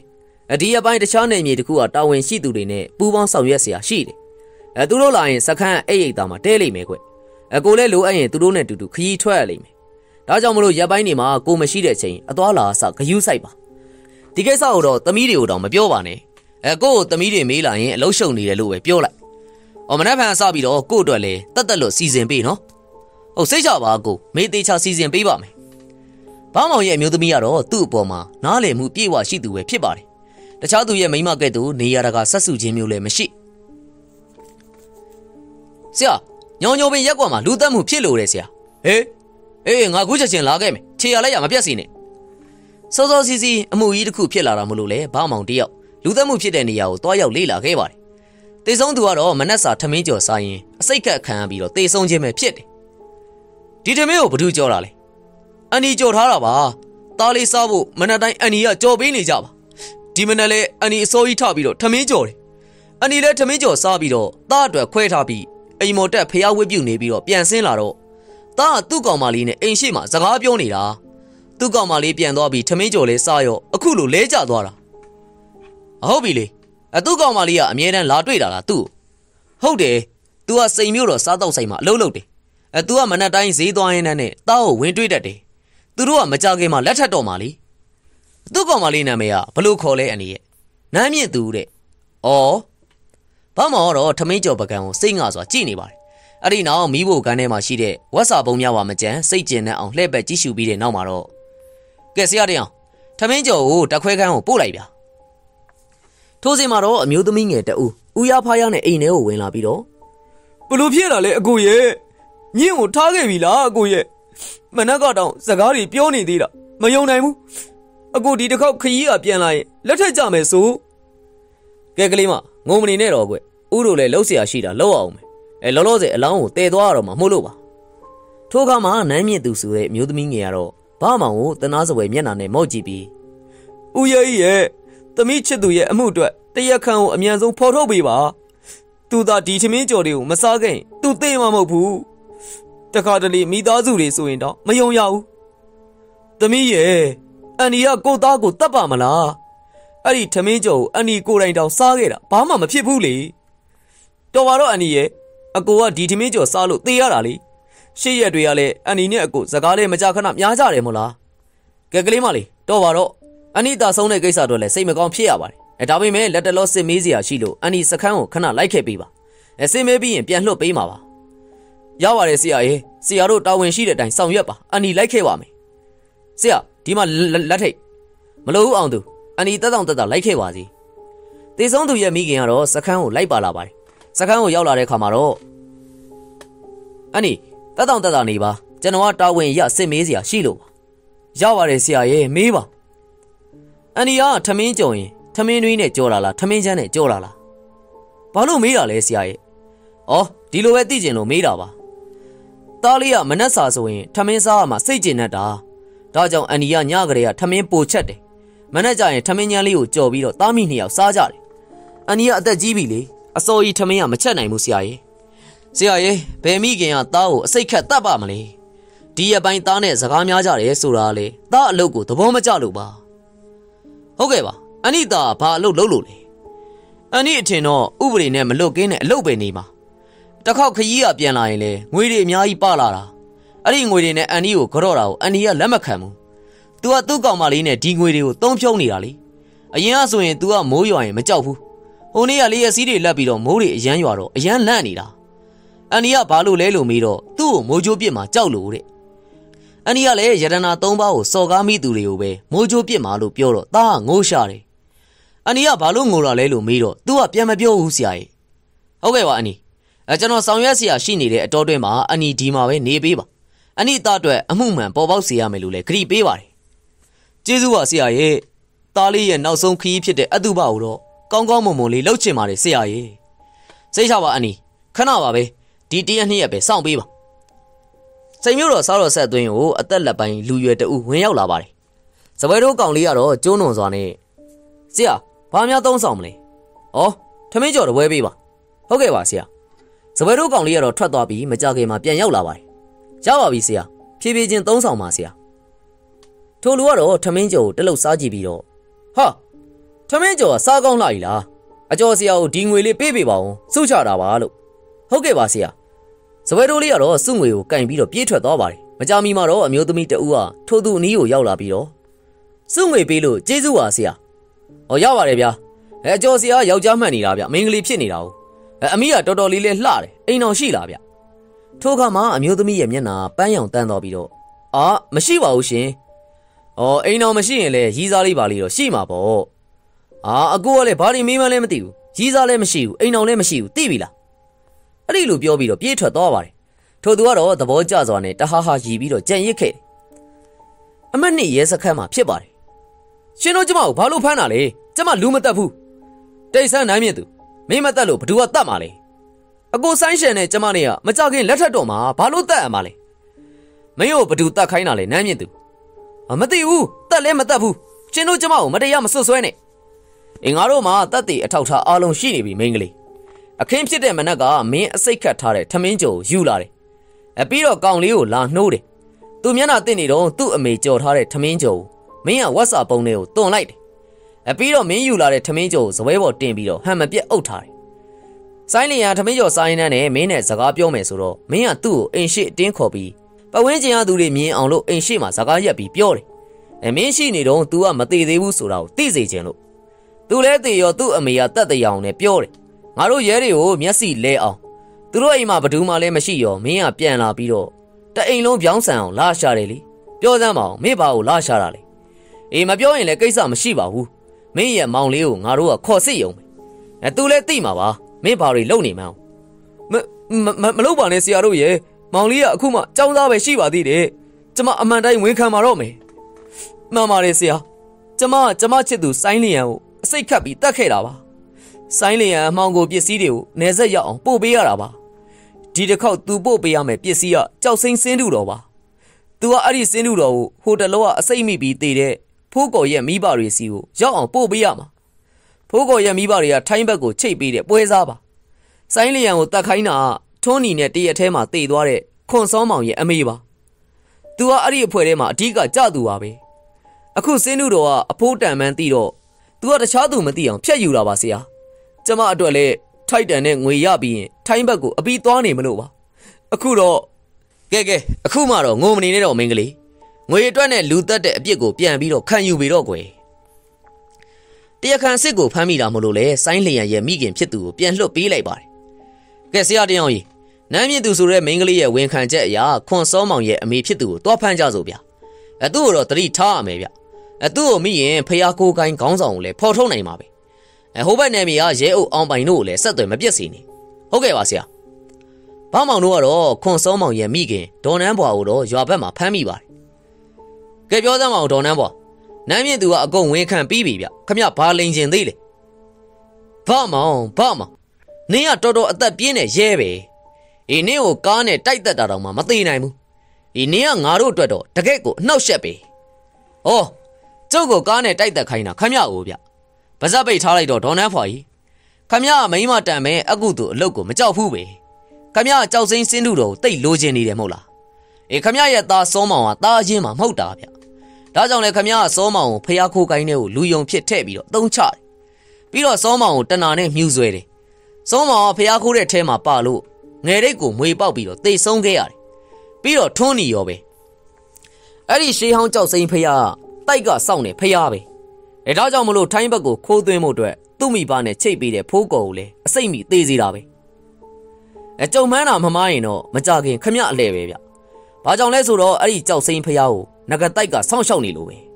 အဒီအပိုင်းတခြားနေမြေတခုကတာဝန်ရှိသူတွေနဲ့ပူးပေါင်းဆောင်ရွက်เสียရှိတယ်အဲသူတို့လာရင်စခန်းအိတ်အိတ်သားမှာတဲလိမ့်မယ်ကွအကိုလည်းလိုအပ်ရင်သူတို့နဲ့တူတူခရီးထွက်ရလိမ့်မယ်ဒါကြောင့်မလို့ရပ်ပိုင်းနေမှာကိုမရှိတဲ့အချိန်အသွားလာအစဂယုစိုက်ပါဒီကိစ္စကိုတော့သမီးတွေကိုတော့မပြောပါနဲ့အဲကိုကိုသမီးတွေမေးလာရင်အလုံးရှုံနေတယ်လို့ပဲပြောလိုက်။အော်မနက်ဖြန်စပြီးတော့ကို့အတွက်လည်းတက်တက်လို့စီစဉ်ပေးနော်။ဟုတ်စိတ်ချပါကိုမေးသေးချာစီစဉ်ပေးပါမယ်။ဘာမောင်ရဲ့အမျိုးသမီးကတော့သူ့အပေါ်မှာနားလည်မှုပြေဝရှိသူပဲဖြစ်ပါတယ်။တခြားသူရဲ့မိမကဲ့သို့နေရတာကဆက်စုခြင်းမျိုးလည်းမရှိ။ဆရာညောင်ညောင်ပင်ရက်ကွက်မှာလူသက်မှုဖြစ်လို့တဲ့ဆရာ။ဟေးအေးငါခုချက်ချင်းလာခဲ့မယ်။ခြေရလိုက်ရမပြတ်စီနဲ့။စောစောစီစီအမှုကြီးတစ်ခုဖြစ်လာတာမလို့လေဘာမောင်တယောက်လူသက်မှုဖြစ်တဲ့နေရာကိုတွားရောက်လေ့လာခဲ့ပါတယ်။တေဆုံးသူကတော့မနက်စာထမင်းကြော်စားရင်အစိတ်ကက်ခံရပြီးတော့တေဆုံးခြင်းပဲဖြစ်တယ်။ဒီထမင်းကိုဘသူကြော်တာလဲ။အန်ဒီကြော်ထားတာပါ။သားလေးစားဖို့မနက်တိုင်းအန်ဒီကကြော်ပေးနေကြပါ။ဒီမနက်လေအန်ဒီအစိုးကြီးထပြီးတော့ထမင်းကြော်တယ်။အန်ဒီလည်းထမင်းကြော်စားပြီးတော့သားအတွက်ခွဲထားပြီးအိမ်မော်တက်ဖျားဝှက်ပြုတ်နေပြီးတော့ပြန်ဆင်းလာတော့သားကသူ့ကောင်မလေးနဲ့အိမ်ရှိမှစကားပြောနေတာ။သူ့ကောင်မလေးပြန်သွားပြီးထမင်းကြော်လေးစားရောအခုလိုလဲကျသွားတာ။ဟုတ်ပြီလေအသူ့ကောင်မလေးကအမြဲတမ်းလာတွေ့တာလားသူ့ဟုတ်တယ် तू ကစိန်မျိုးတော့စားတော့ဆိုင်မှာအလုပ်လုပ်တယ်အဲ तू ကမနက်တိုင်းဈေးသွားရင်းနဲ့တားကိုဝင်တွေ့တတ်တယ်သူတို့ကမကြခင်မှာလက်ထပ်တော့မှာလေသူ့ကောင်မလေးနာမည်ကဘလို့ခေါ်လဲအနေရဲ့နမ်းမြင့်သူတဲ့ဩဘာမှတော့ထမင်းကြော်ပကံကိုစိတ်ငါစွာကြည့်နေပါတယ်အဲ့ဒီနောက်မိဖို့ကန်းထဲမှာရှိတဲ့ဝက်စာပုံများပါမကြမ်းစိတ်ကျင်တဲ့အောင်လှည့်ပက်ကြည့်ရှုပြီးတဲ့နောက်မှာတော့ကဲဆရာတအောင်ထမင်းကြော်ကိုတခွဲခန်းကိုပို့လိုက်ဗျာထိုးစင်မှာတော့အမျိုးသမီးငယ်တအူဦးရဖားရနဲ့အိမ်ထဲကိုဝင်လာပြီးတော့ဘလို့ဖြစ်လာလဲအကိုရဲ့ညင်းကိုထားခဲ့ပြီလားအကိုရဲ့မနက်ကတော့စကားတွေပြောနေသေးတာမယုံနိုင်ဘူးအကိုဒီတစ်ခေါက်ခရီးကပြန်လာရင်လက်ထက်ကြမယ်ဆိုကဲကလေးမငုံမနေနဲ့တော့ကွဦးတို့လည်းလှုပ်เสียရှိတာလှုပ်အောင်မယ်အဲလောလောဆယ်အလောင်းကိုတည်သွားရတော့မှမှုလို့ပါထိုအခါမှာနမ်းမြင့်သူဆိုတဲ့အမျိုးသမီးငယ်ကတော့ဘာမောင်ကိုတနာစပွဲမျက်နှာနဲ့မော့ကြည့်ပြီးဦးရဲ့ရဲ့သမီးချစ်သူရဲ့အမှုအတွက်တရက်ခန့်ကိုအမြန်ဆုံးဖော်ထုတ်ပေးပါသူသာဒီထမင်းကြော်တွေကိုမစားခင်သူသိမှာမဟုတ်ဘူးတခါတလေမိသားစုတွေဆိုရင်တော့မယုံရဘူးသမီးရဲ့အန်ဒီကကိုသားကိုတတ်ပါမလားအဲ့ဒီထမင်းကြော်ကိုအန်ဒီကိုယ်တိုင်တောင်စားခဲ့တာဘာမှမဖြစ်ဘူးလေတော်ပါတော့အန်ဒီရဲ့အကိုကဒီထမင်းကြော်စားလို့သေရတာလေရှေ့ရက်တွေကလည်းအန်ဒီနဲ့အကိုစကားလေးမကြခဏများကြတယ်မို့လားကဲကလေးမလေးတော်ပါတော့အန်ဒီတာဆုံးတဲ့ကိစ္စတော့လည်းစိတ်မကောင်းဖြစ်ရပါတယ်အဲဒါပေမဲ့လက်တလောစစ်မေးစရာရှိလို့အန်ဒီစခန်းကိုခဏလိုက်ခဲ့ပေးပါအဲစစ်မေးပြီးရင်ပြန်လှုပ်ပေးမှာပါရပါတယ်ဆရာရေဆရာတို့တာဝန်ရှိတဲ့အတိုင်းဆောင်ရွက်ပါအန်ဒီလိုက်ခဲ့ပါမယ်ဆရာဒီမှာလက်ထိတ်မလို့အောင်သူအန်ဒီတက်တောင့်တက်တာလိုက်ခဲ့ပါစီတေဆုံးသူရဲ့မိခင်ကတော့စခန်းကိုလိုက်ပါလာပါတယ်စခန်းကိုရောက်လာတဲ့ခါမှာတော့အန်ဒီတက်တောင့်တက်တာနေပါကျွန်တော်ကတာဝန်ရစစ်မေးစရာရှိလို့ပါရပါတယ်ဆရာရေမေးပါအန်ဒီကထမင်းကြုံရင်ထမင်းတွင်းနဲ့ကြော်လာလားထမင်းချမ်းနဲ့ကြော်လာလားဘာလို့မေးတာလဲဆရာရဲ့ဩဒီလိုပဲသိကျင်လို့မေးတာပါသားလေးကမနှက်စာဆိုရင်ထမင်းစားရမှာစိတ်ကျင်နေတာဒါကြောင့်အန်ဒီကညကလေးကထမင်းပိုချက်တယ်မနှက်ကြရင်ထမင်းချမ်းလေးကိုကြော်ပြီးတော့သားမိနှစ်ယောက်စားကြတယ်အန်ဒီကအသက်ကြီးပြီလေအစောကြီးထမင်းကမချက်နိုင်ဘူးဆရာရဲ့ဆရာရဲ့ဘယ်မိခင်ကသားကိုအစိတ်ခတ်တတ်ပါမလဲဒီရပိုင်းသားနဲ့စကားများကြတယ်ဆိုတာလေသားအလုပ်ကိုသဘောမကျလို့ပါဟုတ်ကဲ့ပါအနိတာဘာအလုပ်လုပ်လို့လဲအနိအထင်တော့ဥပဒေနဲ့မလွတ်ကင်းတဲ့အလုပ်ပဲနေမှာတစ်ခေါက်ခရီးကပြန်လာရင်လေငွေတွေအများကြီးပလာတာအဲ့ဒီငွေတွေနဲ့အန်ဒီကိုကြော့တာကိုအန်ဒီကလက်မခံဘူး तू ကသူ့ကောင်မလေးနဲ့ဒီငွေတွေကိုသုံးဖြုံးနေတာလေအရင်ကဆိုရင် तू ကမိုးရွာရင်မကြောက်ဘူးဟိုနေ့ကလေးရစီးတွေလက်ပြီးတော့မိုးတွေအရမ်းရွာတော့အရမ်းလန့်နေတာအန်ဒီကဘာလို့လဲလို့မေးတော့သူ့ကိုမိုးကြိုးပစ်မှာကြောက်လို့တဲ့အန်ဒီကလည်းရတနာသုံးပါးကိုစော်ကားမိသူတွေကိုပဲမိုးကြိုးပစ်မှာလို့ပြောတော့သားကငိုးရှာတယ်အန်ဒီကဘာလို့ငိုရလဲလို့မေးတော့ तू ကပြန်မပြောဘူးဆရာကြီးဟုတ်ကဲ့ပါအန်ဒီအဲကျွန်တော်ဆောင်ရွက်ဆရာရှိနေတဲ့အတော်တွင်းမှာအန်ဒီဒီမှာပဲနေပေးပါအန်ဒီသားအတွက်အမှုမှန်ပေါ်ပေါက်စေရမယ်လို့လည်းဂရုပေးပါတယ်ကျေးဇူးပါဆရာရဲ့သားလေးရဲ့နောက်ဆုံးခရီးဖြစ်တဲ့အတုပကိုတော့ကောင်းကောင်းမွန်မွန်လေးလှုပ်ချင်ပါတယ်ဆရာရဲ့စိတ်ချပါအန်ဒီခဏပါပဲဒီတရက်နှစ်ရက်ပဲစောင့်ပေးပါစိန်မျိုးတော်စားတော်ဆက်သွင်းကိုအသက်လက်ပိုင်းလူရွယ်တအုပ်ဝင်ရောက်လာပါတယ်စပွဲတို့ကောင်လေးကတော့ကျိုးနုံစွာနဲ့ဆရာဘာများသုံးဆောင်မလဲဩထမင်းကြော်တပွဲပေးပါဟုတ်ကဲ့ပါဆရာစပွဲတို့ကောင်လေးကတော့ထွက်သွားပြီးမကြခင်မှာပြန်ရောက်လာပါတယ်ရပါပြီဆရာဖြည်းဖြည်းချင်းသုံးဆောင်ပါဆရာထိုလူကတော့ထမင်းကြော်ကိုတလုတ်စားကြည့်ပြီးတော့ဟာထမင်းကျော်စားကောင်းလာပြီလားအကျော်ဆရာကိုဒီငွေလေးပေးပေးပါဦးစုချတာပါလို့ဟုတ်ကဲ့ပါဆရာစပွဲတိုးလေးကတော့စုငွေကိုကင်ပြီးတော့ပြေးထွက်သွားပါတယ်မကြမီမှာတော့အမျိုးသမီးတဦးဟာထိုသူအနီးကိုရောက်လာပြီးတော့စုငွေပေးလို့ကျေးဇူးပါဆရာဟောရပါတယ်ဗျာအဲအကျော်ဆရာယောက်ျားမှန်နေတာဗျမိန်းကလေးဖြစ်နေတာဟုတ်အဲအမီးကတော်တော်လေးလေးလှတယ်အိမ်အောင်ရှိလားဗျထိုအခါမှာအမျိုးသမီးရဲ့မျက်နှာပန်းရောင်တန်းသွားပြီးတော့အာမရှိပါဘူးရှင်ဩအိမ်အောင်မရှိရင်လည်းရီးစားလေးပါလေးတော့ရှိမှာပေါ့အာအကိုကလည်းဘာတွေမေးမှလည်းမသိဘူးရီးစားလည်းမရှိဘူးအိမ်အောင်လည်းမရှိဘူးသိပြီလားအဲ့ဒီလိုပြောပြီးတော့ပြေးထွက်သွားပါတယ်ထိုသူကတော့သဘောကျစွာနဲ့တဟားဟာရီပြီးတော့ကြံရစ်ခဲ့တယ်အမတ်နှစ်ရဲစခန်းမှာဖြစ်ပါတယ်ရှင်တို့ကျမကိုဘာလို့ဖမ်းတာလဲကျမလူမတက်ဘူးတိတ်ဆန်းနိုင်မြင့်သူမင်းမတက်လို့ဘသူကတတ်မှာလဲအကိုဆိုင်ရှင်နဲ့ကျမနဲ့ကမကြခင်လက်ထက်တော့မှာဘာလို့တတ်ရမှာလဲမင်းကိုဘသူတတ်ခိုင်းတာလဲနိုင်မြင့်သူမသိဘူးတက်လဲမတက်ဘူးရှင်တို့ကျမကိုမတရားမဆွဆွဲနဲ့အင်ငါတို့မှာတက်တည်အထောက်ထားအားလုံးရှိနေပြီမိန်းကလေးအခင်းဖြစ်တဲ့မနက်ကမင်းအစိတ်ခတ်ထားတဲ့ထမင်းကြိုယူလာတယ်အပြီးတော့ကောင်လေးကိုလာနှိုးတယ်သူမျက်နှာတင်နေတော့သူ့အမေကြော်ထားတဲ့ထမင်းကြိုမင်းကဝက်စာပုံလေးကိုတွန်လိုက်တယ်အပြီးတော့မင်းယူလာတဲ့ထမင်းကြိုစပွဲပေါ်တင်ပြီးတော့ဟန်မပြက်အုပ်ထားတယ်ဆိုင်းလျာထမင်းကြော်စားရင်းနဲ့မင်းနဲ့စကားပြောမယ်ဆိုတော့မင်းကသူ့ကိုအိမ်ရှိအတင်းခေါ်ပြီးပဝင်းကျင်ရသူတွေမြင်အောင်လို့အိမ်ရှိမှာစကားရက်ပြီးပြောတယ်အမင်းရှိနေတော့ तू ကမသေးသေးဘူးဆိုတာကိုသိစေချင်လို့ तू လဲသေရောသူ့အမေကတတ်တရားအောင်နဲ့ပြောတယ်ငါတို့ရဲတွေကိုမျက်စိလဲအောင်သူတို့အိမ်မှာဘယ်သူမှလည်းမရှိရောမင်းကပြန်လာပြီးတော့တအိမ်လုံးပြောင်းဆန်အောင်လာရှာတယ်လေပြောစမ်းပါအောင်မင်းဘာကိုလာရှာတာလဲအေးမပြောရင်လည်းကိစ္စမရှိပါဘူးမင်းရဲ့မောင်လေးကိုငါတို့ကခေါ်စစ်ရုံပဲအဲ तू လဲသိမှာပါမင်းဘာတွေလုပ်နေမှန်းမမမလုပ်ပါနဲ့ဆရာတို့ရဲ့မောင်လေးကအခုမှចောင်းသားပဲရှိပါသေးတယ်ကျမအမှန်တိုင်းဝန်ခံပါတော့မယ်မှန်ပါတယ်ဆရာကျမကျမချစ်သူဆိုင်းလျံကိုအစိတ်ခတ်ပြီးတတ်ခဲ့တာပါဆိုင်းလျံအမှောင်ကိုပစ္စည်းတွေကိုနေဆက်ရောက်အောင်ပို့ပေးရတာပါဒီတစ်ခေါက်သူပို့ပေးရမယ်ပစ္စည်းကကြောက်စိမ့်စင်းတူတော်ပါသူကအဲ့ဒီစင်းတူတော်ကိုဟိုတလောကအစိတ်မိပြီးတည်တဲ့ဖိုးကော်ရဲ့မိဘတွေစီကိုရောက်အောင်ပို့ပေးရမှာဖိုးကော်ရဲ့မိဘတွေကထိုင်းဘက်ကိုချိတ်ပေးတဲ့ပွဲစားပါဆိုင်းလျံကိုတတ်ခိုင်းတာထွန်းနီနဲ့တရက်ထဲမှာတည်သွားတဲ့ခွန်စောမောင်ရဲ့အမေပါသူကအဲ့ဒီအဖွဲထဲမှာအဓိကကြသူပါပဲအခုစင်းတူတော်ကအဖိုးတန်မှန်းသိတော့သူကတခြားသူမသိအောင်ဖျက်ယူတာပါဆရာကျမအတွက်လည်းထိုက်တန်တဲ့ငွေရပြီးရင်ထိုင်းဘက်ကိုအပြီးသွားနေမလို့ပါအခုတော့ကဲကဲအခုမှတော့ငိုမနေနဲ့တော့မင်းကလေးငွေအတွက်နဲ့လူသက်တဲ့အပြစ်ကိုပြန်ပြီးတော့ခံယူပြီးတော့ကွယ်တရားခံစစ်ကိုဖမ်းမိတာမလို့လဲဆိုင်းလျံရဲ့မိခင်ဖြစ်သူကိုပြန်လွှတ်ပေးလိုက်ပါတယ်ကဲဆရာတရားကြီးနမ်းမြင့်သူဆိုတဲ့မင်းကလေးရဲ့ဝန်ခံချက်အရာခွန်စောမောင်ရဲ့အမေဖြစ်သူကိုတွားဖမ်းကြစို့ဗျအဲသူ့ကိုတော့တတိထားရမယ်ဗျအဲသူ့ကိုမိရင်ဖျားကိုကိုင်းခေါင်းဆောင်ကိုလည်းဖော်ထုတ်နိုင်ပါပဲအဲဟိုဘက်နယ်မြေကရဲအုပ်အောင်ပိုင်တို့ကိုလည်းဆက်သွယ်မပြတ်စေနေဟုတ်ကဲ့ပါဆရာဘာမောင်တို့ကတော့ခွန်စောမောင်ရဲ့မိခင်ဒေါ်နန်းဘွားကိုတော့ရွာဘက်မှာဖမ်းမိပါတယ်ကဲပြောစမ်းပါဦးဒေါ်နန်းဘွားနမ်းမြင့်သူကအကုန်ဝန်ခံပြီးပြီဗျခမဘာလိန်ကျင်သေးလေဘာမောင်ဘာမောင်နင်းကတော်တော်အသက်ပြင်းနေရဲပဲအေးနင်းကိုကားနဲ့တိုက်တက်တာတော့မှမသေးနိုင်ဘူးအေးနင်းကငါတို့အတွက်တော့တကယ့်ကိုအနှောက်ယှက်ပဲဩကျုပ်ကိုကားနဲ့တိုက်တက်ခိုင်းတာခမရကိုဗျပါဇက်ပိတ်ထားလိုက်တော့ဒေါ်နန်းဖွာကြီးခမရကမိမတန်မဲ့အကုသူအလုတ်ကိုမကြောက်ဘူးပဲခမရကြောက်စိမ့်စင်းတူတော်ကိုတိတ်လိုချင်နေတယ်မဟုတ်လားအေးခမရရဲ့သားစောမောင်ကသားချင်းမှမဟုတ်တာဗျဒါကြောင့်လေခမရကစောမောင်ကိုဖျားခိုးကိုင်းတဲ့ကိုလူယုံဖြစ်ထည့်ပြီးတော့သုံးချတယ်ပြီးတော့စောမောင်ကိုတနာနဲ့မြှူဆွဲတယ်စောမောင်ကဖျားခိုးတဲ့ထဲမှာပါလို့ငယ်ရိတ်ကိုမွေပေါက်ပြီးတော့သေဆုံးခဲ့ရတယ်ပြီးတော့ထွန်းနီရောပဲအဲ့ဒီရှေးဟောင်းကြောက်စိမ့်ဖျားတိုက်ကစောင့်နေဖျားပဲအဲဒါကြောင့်မလို့ထိုင်းဘက်ကိုခိုးသွင်းမှုအတွက်သူ့မိဘနဲ့ချိတ်ပေးတဲ့ဖိုးကော်ကိုလည်းအစိတ်မိသေးစေတာပဲအဲကြုံမှန်းတာမမားရင်တော့မကြခင်ခမရအလဲပဲဗျဘာကြောင့်လဲဆိုတော့အဲ့ဒီကြောက်စိမ့်ဖျားကိုငကတိုက်ကစောင့်ရှောက်နေလို့ပဲ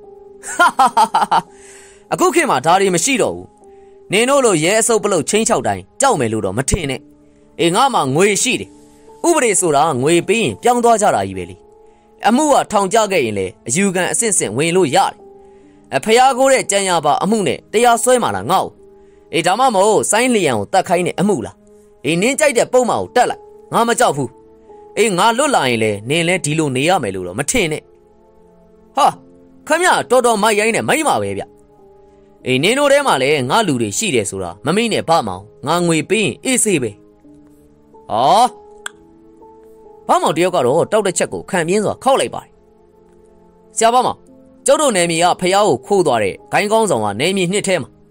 အခုခေတ်မှာဒါတွေမရှိတော့ဘူးနင်တို့လိုရဲအစုပ်ပလုတ်ချင်းချောက်တိုင်းကြောက်မယ်လို့တော့မထင်နဲ့အေးငါမှငွေရှိတယ်ဥပဒေဆိုတာငွေပေးရင်ပြောင်းသွားကြတာကြီးပဲလေအမှုကထောင်ကျခဲ့ရင်လေအယူခံအဆင့်ဆင့်ဝင်လို့ရတယ်အဖျားကိုတဲ့ကြံရပါအမှုနဲ့တရားစွဲမှာလားငါ့ကိုအေးဒါမှမဟုတ်ဆိုင်းလျံကိုတတ်ခိုင်းတဲ့အမှုလားအေးနင်းကြိုက်တဲ့ပုံမှန်ကိုတက်လိုက်ငါမကြောက်ဘူးအေးငါလွတ်လာရင်လေနင်လဲဒီလိုနေရမယ်လို့တော့မထင်နဲ့ဟာခမရတော်တော်မိုက်ရိုင်းနဲ့မိမ့်ပါပဲဗျအေးနင်တို့ထဲမှာလဲငါလူတွေရှိတယ်ဆိုတာမမိနဲ့ဗမောင်ငါငွေပေးရင်အေးဆေးပဲဟောဗမောင်တယောက်ကတော့တောက်တဲ့ချက်ကိုခံပြင်းစွာခောက်လိုက်ပါတယ်ဆရာဗမောင်ကျုပ်တို့နယ်မြေကဖျားကိုခိုးသွားတဲ့ဂိုင်းကောင်းဆောင်ကနေမြေနှစ်ထဲမှာ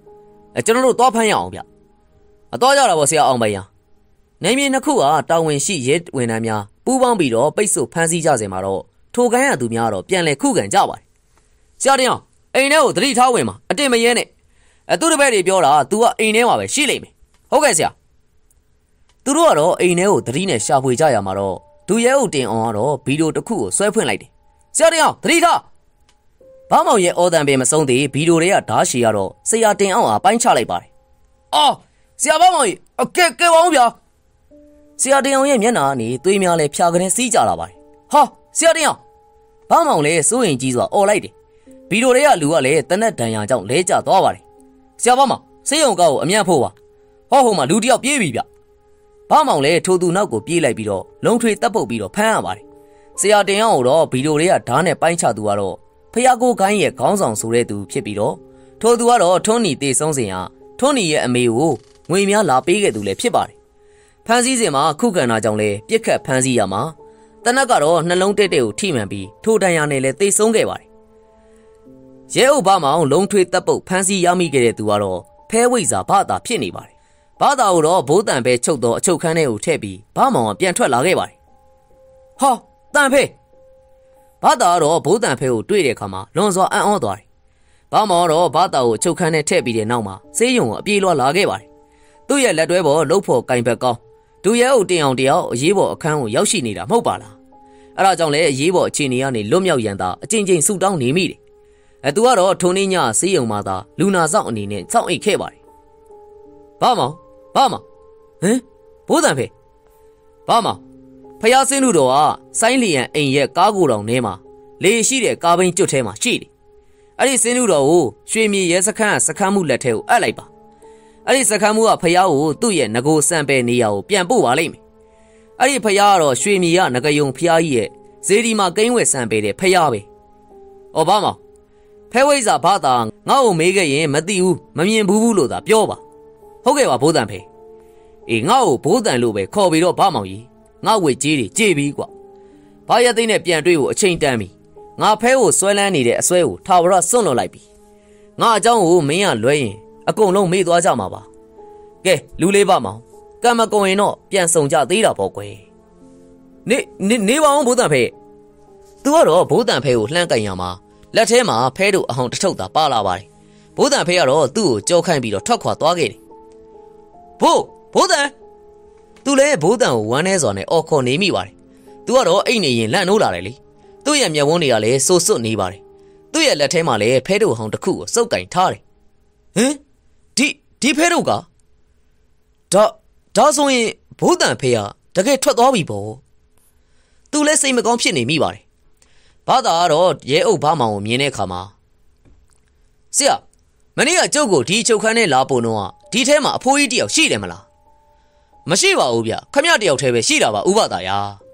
အဲကျွန်တော်တို့သွားဖမ်းရအောင်ဗျအတော့ကြတာပေါ့ဆရာအောင်ပိုင်ရနေမြေနှစ်ခုကတာဝန်ရှိရဲဝန်ထမ်းများပူးပေါင်းပြီးတော့ပိတ်ဆို့ဖမ်းဆီးကြစေမှာတော့ထိုကန်းရသူများတော့ပြန်လဲခုခံကြပါတယ်ဆရာတင်အောင်အိမ်ထဲကိုသတိထားဝင်မှာအတင်မရဲနဲ့အဲသူ့တပည့်တွေပြောတာ तू ကအိမ်ထဲမှာပဲရှိလိမ့်မယ်ဟုတ်ကဲ့ဆရာသူတို့ကတော့အိမ်ထဲကိုသတိနဲ့ရှာဖွေကြရမှာတော့ဒူရဲအုပ်တင်အောင်ကတော့ဗီဒီယိုတစ်ခုကိုဆွဲဖွင့်လိုက်တယ်ဆရာတင်အောင်သတိထားဘာမောင်ရဲ့အော်တန်ပင်မဆုံးသေးဗီဒီယိုတွေကဓာတ်ရှည်ကတော့ဆရာတင်အောင်အားပိုင်းချလိုက်ပါတယ်အော်ဆရာဘာမောင်ကြီးအကဲကဲပါဦးဗျာဆရာတင်အောင်ရဲ့မျက်နှာကနေသွေးများလဲဖြာကနေစီးကြလာပါတယ်ဟာဆရာတင်အောင်ဘာမောင်လဲစိုးရင်ကြီးစွာអော်လိုက်တယ်ဗီဒီယိုတွေကလူကလည်းတနက်ဒဏ်ရာကြောင့်လဲကျသွားပါတယ်ဆရာဘာမောင်စေးရုံကောက်ကိုအမြတ်ဖို့ပါဟောဟိုမှာလူတယောက်ပြေးပြီဗျဘာမောင်လဲထိုသူနောက်ကိုပြေးလိုက်ပြီးတော့လုံထွေတက်ပုတ်ပြီးတော့ဖမ်းရပါတယ်ဆရာတင်အောင်တော့ဗီဒီယိုတွေကဓာတ်နဲ့ပိုင်းချသူကတော့ဖျားကိုခိုင်းရဲ့ခေါင်းဆောင်ဆိုတဲ့သူဖြစ်ပြီးတော့ထိုသူကတော့ထွန်းနီတေဆုံးစဉ်ဟာထွန်းနီရဲ့အမေကိုငွေများလာပေးခဲ့သူလည်းဖြစ်ပါတယ်ဖမ်းဆီးစဉ်မှာခုခံတာကြောင့်လဲပြစ်ခတ်ဖမ်းဆီးရမှာတနက်ကတော့နှလုံးတက်တဲ့ကိုထိမှန်ပြီးထိုတန်ရာနဲ့လဲတေဆုံးခဲ့ပါတယ်ရဲအုပ်ဘာမောင်လုံထွေတပ်ပုတ်ဖမ်းဆီးရမိခဲ့တဲ့သူကတော့ဖဲဝိဇာဘာသာဖြစ်နေပါတယ်ဘာသာကိုတော့ဘိုးတန်ပဲချုပ်တော့အချုပ်ခန်းထဲကိုထည့်ပြီးဘာမောင်ကပြန်ထွက်လာခဲ့ပါတယ်ဟာတန်ဖဲဘာသာကတော့ဘိုးတန်ဖဲကိုတွေ့တဲ့အခါမှာလွန်စွာအံ့ဩသွားတယ်ဘာမောင်ကတော့ဘာသာကိုအချုပ်ခန်းထဲထည့်ပြီးတဲ့နောက်မှာဆေးရုံကိုအပြေးလွှာလာခဲ့ပါတယ်သူ့ရဲ့လက်တွဲပေါ်လှုပ်ဖို့ကင်ဘက်ကောင်းဒူရဲအုပ်တင်အောင်တယောက်အရေးပေါ်အခန်းကိုရောက်ရှိနေတာမဟုတ်ပါလားအဲဒါကြောင့်လဲအရေးပေါ်အခြေအနေကနေလွတ်မြောက်ရန်သာအကျဉ်းချင်းဆူတောင်းနေမိတယ်အဲသူကတော့ထုံနေညဆေးရုံမှာသာလူနာဆောင်အနေနဲ့စောင့်အိတ်ခဲ့ပါတယ်ဘာမောင်ဘာမောင်ဟမ်ဘိုးတန်ဖေဘာမောင်ဖျားစင်းလူတော်ကဆိုင်းလီယန်အိမ်ရဲ့ကားကိုယ်တော်ထဲမှာလေရှိတဲ့ကားဘိန်းကျွတ်ထဲမှာရှိတယ်အဲ့ဒီစင်းလူတော်ကိုရွှေမြေရဲစခန်းစခန်းမှုလက်ထဲကိုအပ်လိုက်ပါအဲ့ဒီစခန်းမှုကဖျားကိုသူ့ရဲ့ငကိုစံပဲနေရာကိုပြန်ပို့ပါလိမ့်မယ်အဲ့ဒီဖျားကတော့ရွှေမြေကငကယုံဖျားကြီးရဲ့ဇေဒီမှာကိန်းဝဲစံပဲတဲ့ဖျားပဲဩဘာမောင်ဖဲဝိဇာဘာသာငါ့ကိုမေးခဲ့ရင်မသိဘူးမမြင်ဘူးဘူးလို့သာပြောပါဟုတ်ကဲ့ပါဘိုးတန်ဖေအေးငါ့ကိုဘိုးတန်လို့ပဲခေါ်ပြီးတော့ဘာမောင်ကြီးငါ့ဝေကြီးတွေကြေးပြီးကွာဘာရသိန်းနဲ့ပြန်တွေ့ကိုအချိန်တန်းပြီငါဖဲကိုဆွဲလန်းနေတဲ့အဆွဲကိုထာဝရစွန့်လွတ်လိုက်ပြီငါအเจ้าကိုမင်းကလွဲရင်အကုန်လုံးမေ့သွားကြမှာပါကဲလူလေးပါမောင်ကံမကုန်ရင်တော့ပြန်ဆောင်ကြသေးတာပေါ့ကွယ်နေနေနေပါအောင်ဘိုးတန်ဖေသူကတော့ဘိုးတန်ဖေကိုလှမ်းကင်ရမှာလက်ထဲမှာဖဲတို့အဟောင်တစ်ထုပ်သာပါလာပါတယ်ဘိုးတန်ဖေကတော့သူ့ကိုကြောခိုင်းပြီးတော့ထွက်ခွာသွားခဲ့တယ်ဘိုးဘိုးတန်သူလည်းဘိုးတန်ကိုဝမ်းနေစွာနဲ့အော်ခေါ်နေမိပါတယ်သူကတော့အိတ်နေရင်လန့်နိုးလာတယ်လေသူ့ရဲ့မျက်ဝန်းတွေကလည်းစိုးစွတ်နေပါတယ်သူ့ရဲ့လက်ထဲမှာလည်းဖဲတို့ဟောင်တစ်ခုကိုစုပ်ကင်ထားတယ်ဟင်ဒီဒီဖဲတို့ကဒါဒါဆိုရင်ဘိုးတန်ဖေကတကယ်ထွက်သွားပြီပေါ့သူလည်းစိတ်မကောင်းဖြစ်နေမိပါတယ်ဘာသာကတော့ရဲအုပ်ဘာမောင်ကိုမြင်တဲ့အခါမှာဆရာမနေ့ကကျုပ်ကိုဒီချုပ်ခန်းနဲ့လာပုံတော့ဒီထဲမှာအဖိုးကြီးတယောက်ရှိတယ်မလားမရှိပါဘူးဗျခမရတယောက်တည်းပဲရှိတာပါဥပဒါယာ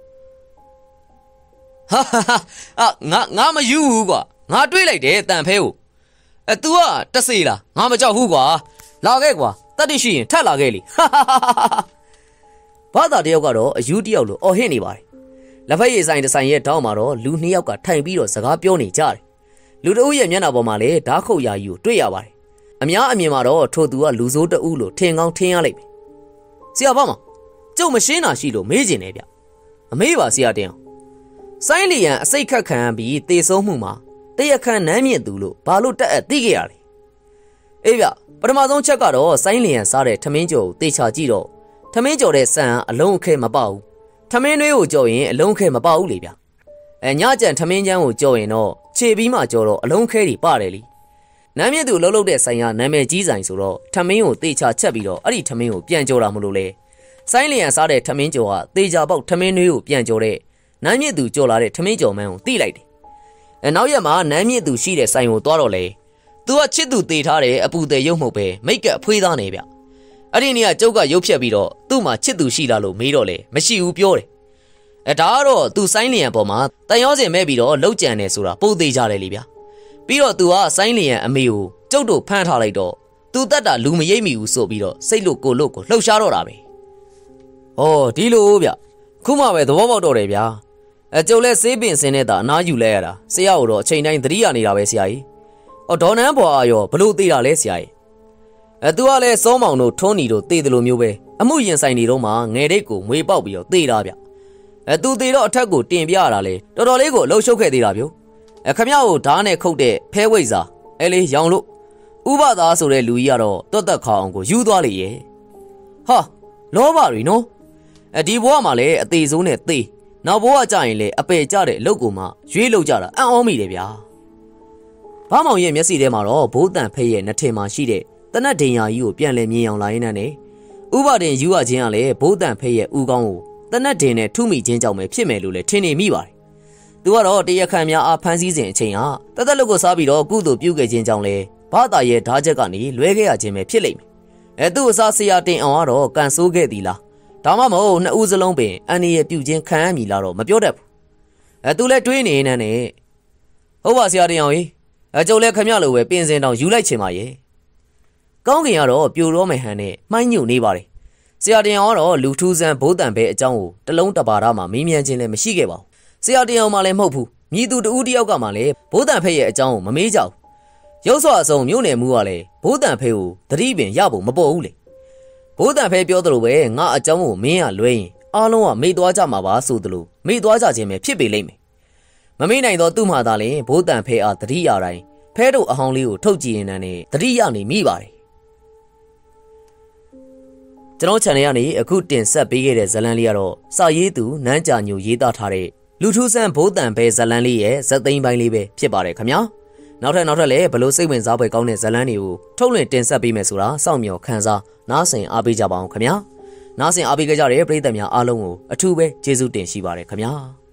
ဟာဟာအာငါငါမယူဘူးကွာငါတွေးလိုက်တယ်တန်ဖဲကိုအဲ तू ကတဆေးလားငါမကြောက်ဘူးကွာလာခဲ့ကွာတတ်တိရှိရင်ထက်လာခဲ့လေဘာသာတယောက်ကတော့အယူတယောက်လိုအော်ဟစ်နေပါတယ်လက်ဖက်ရည်ဆိုင်တစ်ဆိုင်ရဲ့တောင်းမှာတော့လူနှစ်ယောက်ကထိုင်ပြီးတော့စကားပြောနေကြတယ်လူတအုပ်ရဲ့မျက်နှာပေါ်မှာလည်းဓာတ်ခုတ်ရာယူတွေ့ရပါတယ်အများအမြင်မှာတော့ထိုသူကလူဆိုးတအုပ်လို့ထင်ကောင်းထင်ရလိမ့်မယ်ဆရာဘာမကျုပ်မရှင်းတာရှိလို့မေးကျင်တယ်ဗျအမေးပါဆရာတင်အောင်ဆိုင်းလီယန်အစိတ်ခတ်ခံပြီးတေဆုံးမှုမှာတရခန့်နမ်းမြင့်သူလို့ဘာလို့တက်အပ်သိခဲ့ရလဲအေးဗျပထမဆုံးချက်ကတော့ဆိုင်းလီယန်စားတဲ့ထမင်းကြော်ကိုတေချာကြည့်တော့ထမင်းကြော်တဲ့ဆန်အလုံးအခဲမပေါဘူးထမင်းနှွေးကိုကြော်ရင်အလုံးခဲမပေါဘူးလေဗျအဲညကြံထမင်းချမ်းကိုကြော်ရင်တော့ခြေပြီးမှကြော်တော့အလုံးခဲတွေပါတယ်လीနမ်းမြင့်သူလှုပ်လှုပ်တဲ့ဆိုင်ကနာမည်ကြီးဆိုင်ဆိုတော့ထမင်းကိုတေချာချက်ပြီးတော့အဲ့ဒီထမင်းကိုပြန်ကြော်တာမလို့လေဆိုင်းလျံစားတဲ့ထမင်းကြော်ကတေချာပေါက်ထမင်းနှွေးကိုပြန်ကြော်တဲ့နမ်းမြင့်သူကြော်လာတဲ့ထမင်းကြော်မှန်းကိုတိလိုက်တယ်အဲနောက်ရက်မှာနမ်းမြင့်သူရှိတဲ့ဆိုင်ကိုသွားတော့လေသူကချစ်သူတေထားတဲ့အပူသေးရုပ်မှုပဲမိတ်ကအဖွေးသားနေဗျအဲ့ဒီနေ့ကကျုပ်ကရုပ်ဖြတ်ပြီးတော့သူ့မှာချစ်သူရှိလားလို့မေးတော့လေမရှိဘူးပြောတယ်အဲဒါကတော့သူဆိုင်းလျံပေါ်မှာတန်ရောစင်မဲ့ပြီးတော့လှုပ်ကြံနေဆိုတာပို့သေးကြတယ်လေဗျပြီးတော့သူကဆိုင်းလျံအမေကိုကျုပ်တို့ဖမ်းထားလိုက်တော့သူတတ်တာလူမရိပ်မိဘူးဆိုပြီးတော့စိတ်လို့ကိုလို့ကိုလှုပ်ရှားတော့တာပဲဩဒီလိုဗျခုမှပဲသဘောပေါက်တော့တယ်ဗျာအဲကျုပ်လဲဆေးပင်စင်းနေတာအနားယူလဲရတာဆရာကိုတော့အချိန်တိုင်းသတိရနေတာပဲဆရာကြီးဩဒေါ်နန်းဘွားရောဘလို့သေးတာလဲဆရာကြီးအဲသူကလည်းစောမောင်တို့ထွန်းနီတို့တေးတယ်လို့မျိုးပဲအမှုရင်ဆိုင်နေတော့မှငယ်တိတ်ကိုမွေပေါက်ပြီးတော့တေးတာဗျအဲသူတေးတော့အထက်ကိုတင်ပြရတာလေတော်တော်လေးကိုအလှုပ်ရှုပ်ခဲ့သေးတာဗျအဲခမရကိုဓာတ်နဲ့ခုတ်တဲ့ဖဲဝိတ်စာအဲလေးရောင်လို့ဥပသားဆိုတဲ့လူကြီးကတော့တွတ်တက်ခါအောင်ကိုယူသွားလေရဲ့ဟာလောဘတွေနော်အဲဒီဘဝမှာလည်းအသေးဆုံးနဲ့သေနောက်ဘဝကြရင်လည်းအပယ်ကြတဲ့အလုပ်ကိုမှရွေးလုပ်ကြတာအံ့ဩမိတယ်ဗျာဘာမောင်ရဲ့မျက်စိထဲမှာတော့ဘိုးတန်ဖဲရဲ့နှထင်မှာရှိတဲ့တနတ်ဒင်ယာကြီးကိုပြန်လဲမြင်အောင်လာရင်းနဲ့ဥပဒေယူရခြင်းကလည်းဘိုးတန်ဖဲရဲ့ဦးကောင်းကိုတနတ်ဒင်နဲ့ထုမိခြင်းကြောင့်ပဲဖြစ်မယ်လို့လည်းထင်နေမိပါတယ်သူကတော့တရားခံများအားဖမ်းဆီးစဉ်အချိန်ဟာတသက်လို့ကိုစားပြီးတော့ကုသိုလ်ပြုခဲ့ခြင်းကြောင့်လဲဘာသာရဲ့ဓာချက်ကနေလွဲခဲ့ရခြင်းပဲဖြစ်လိမ့်မယ်အဲသူ့အစားဆရာတင်အောင်ကတော့ကန်ဆိုးခဲ့သည်လားဒါမှမဟုတ်နှစ်ဦးစလုံးပင်အန်ဒီရဲ့ပြုခြင်းခံရမည်လားတော့မပြောတတ်ဘူးအဲသူလည်းတွေးနေနေနဲ့ဟုတ်ပါဆရာတင်အောင်ကြီးအဲကျုပ်လည်းခမရလိုပဲပင်စင်တောင်ယူလိုက်ချင်ပါရဲ့ကောင်းကင်ကတော့ပြိုတော့မယ်ဟန်နဲ့မှိုင်းညွတ်နေပါတယ်ဆရာတင်အောင်ကတော့လူထူးဆန်းဘိုးတန်ပဲအကြောင်းကိုတလုံးတပါးမှမေးမြန်းခြင်းလည်းမရှိခဲ့ပါဘူးဆရာတင်အောင်မှလည်းမဟုတ်ဘူးမြည်သူတဦးတယောက်ကမှလည်းဘိုးတန်ဖဲရဲ့အကြောင်းကိုမမေးကြဘူးရုပ်စွာအစုံမြို့နယ်မှုကလည်းဘိုးတန်ဖဲကိုသတိပင်ရဖို့မပေါ်ဘူးလေဘိုးတန်ဖဲပြောသလိုပဲငါအကြောင်းကိုမင်းကလွဲရင်အားလုံးကမေ့သွားကြမှာပါဆိုသလိုမေ့သွားကြခြင်းပဲဖြစ်ပေလိမ့်မယ်မမေ့နိုင်တော့သူ့မှာသာလျှင်ဘိုးတန်ဖဲအားသတိရတိုင်းဖဲတို့အဟောင်းလေးကိုထုတ်ကြည့်ရင်လည်းသတိရနေမိပါတယ်ကျွန်တော် channel ကနေအခုတင်ဆက်ပေးခဲ့တဲ့ဇာတ်လမ်းလေးကတော့စာရေးသူနန်းကြာညိုရေးသားထားတဲ့လူထူးဆန်းဘိုးတန်ဖဲဇာတ်လမ်းလေးရဲ့ဇာတ်သိမ်းပိုင်းလေးပဲဖြစ်ပါတယ်ခင်ဗျာနောက်ထပ်နောက်ထပ်လည်းဘလို့စိတ်ဝင်စားဖွယ်ကောင်းတဲ့ဇာတ်လမ်းတွေကိုထုတ်လွှင့်တင်ဆက်ပေးမယ်ဆိုတာစောင့်မျှော်ခန်းစားနားဆင်အားပေးကြပါအောင်ခင်ဗျာနားဆင်အားပေးကြတဲ့ပရိသတ်များအားလုံးကိုအထူးပဲကျေးဇူးတင်ရှိပါတယ်ခင်ဗျာ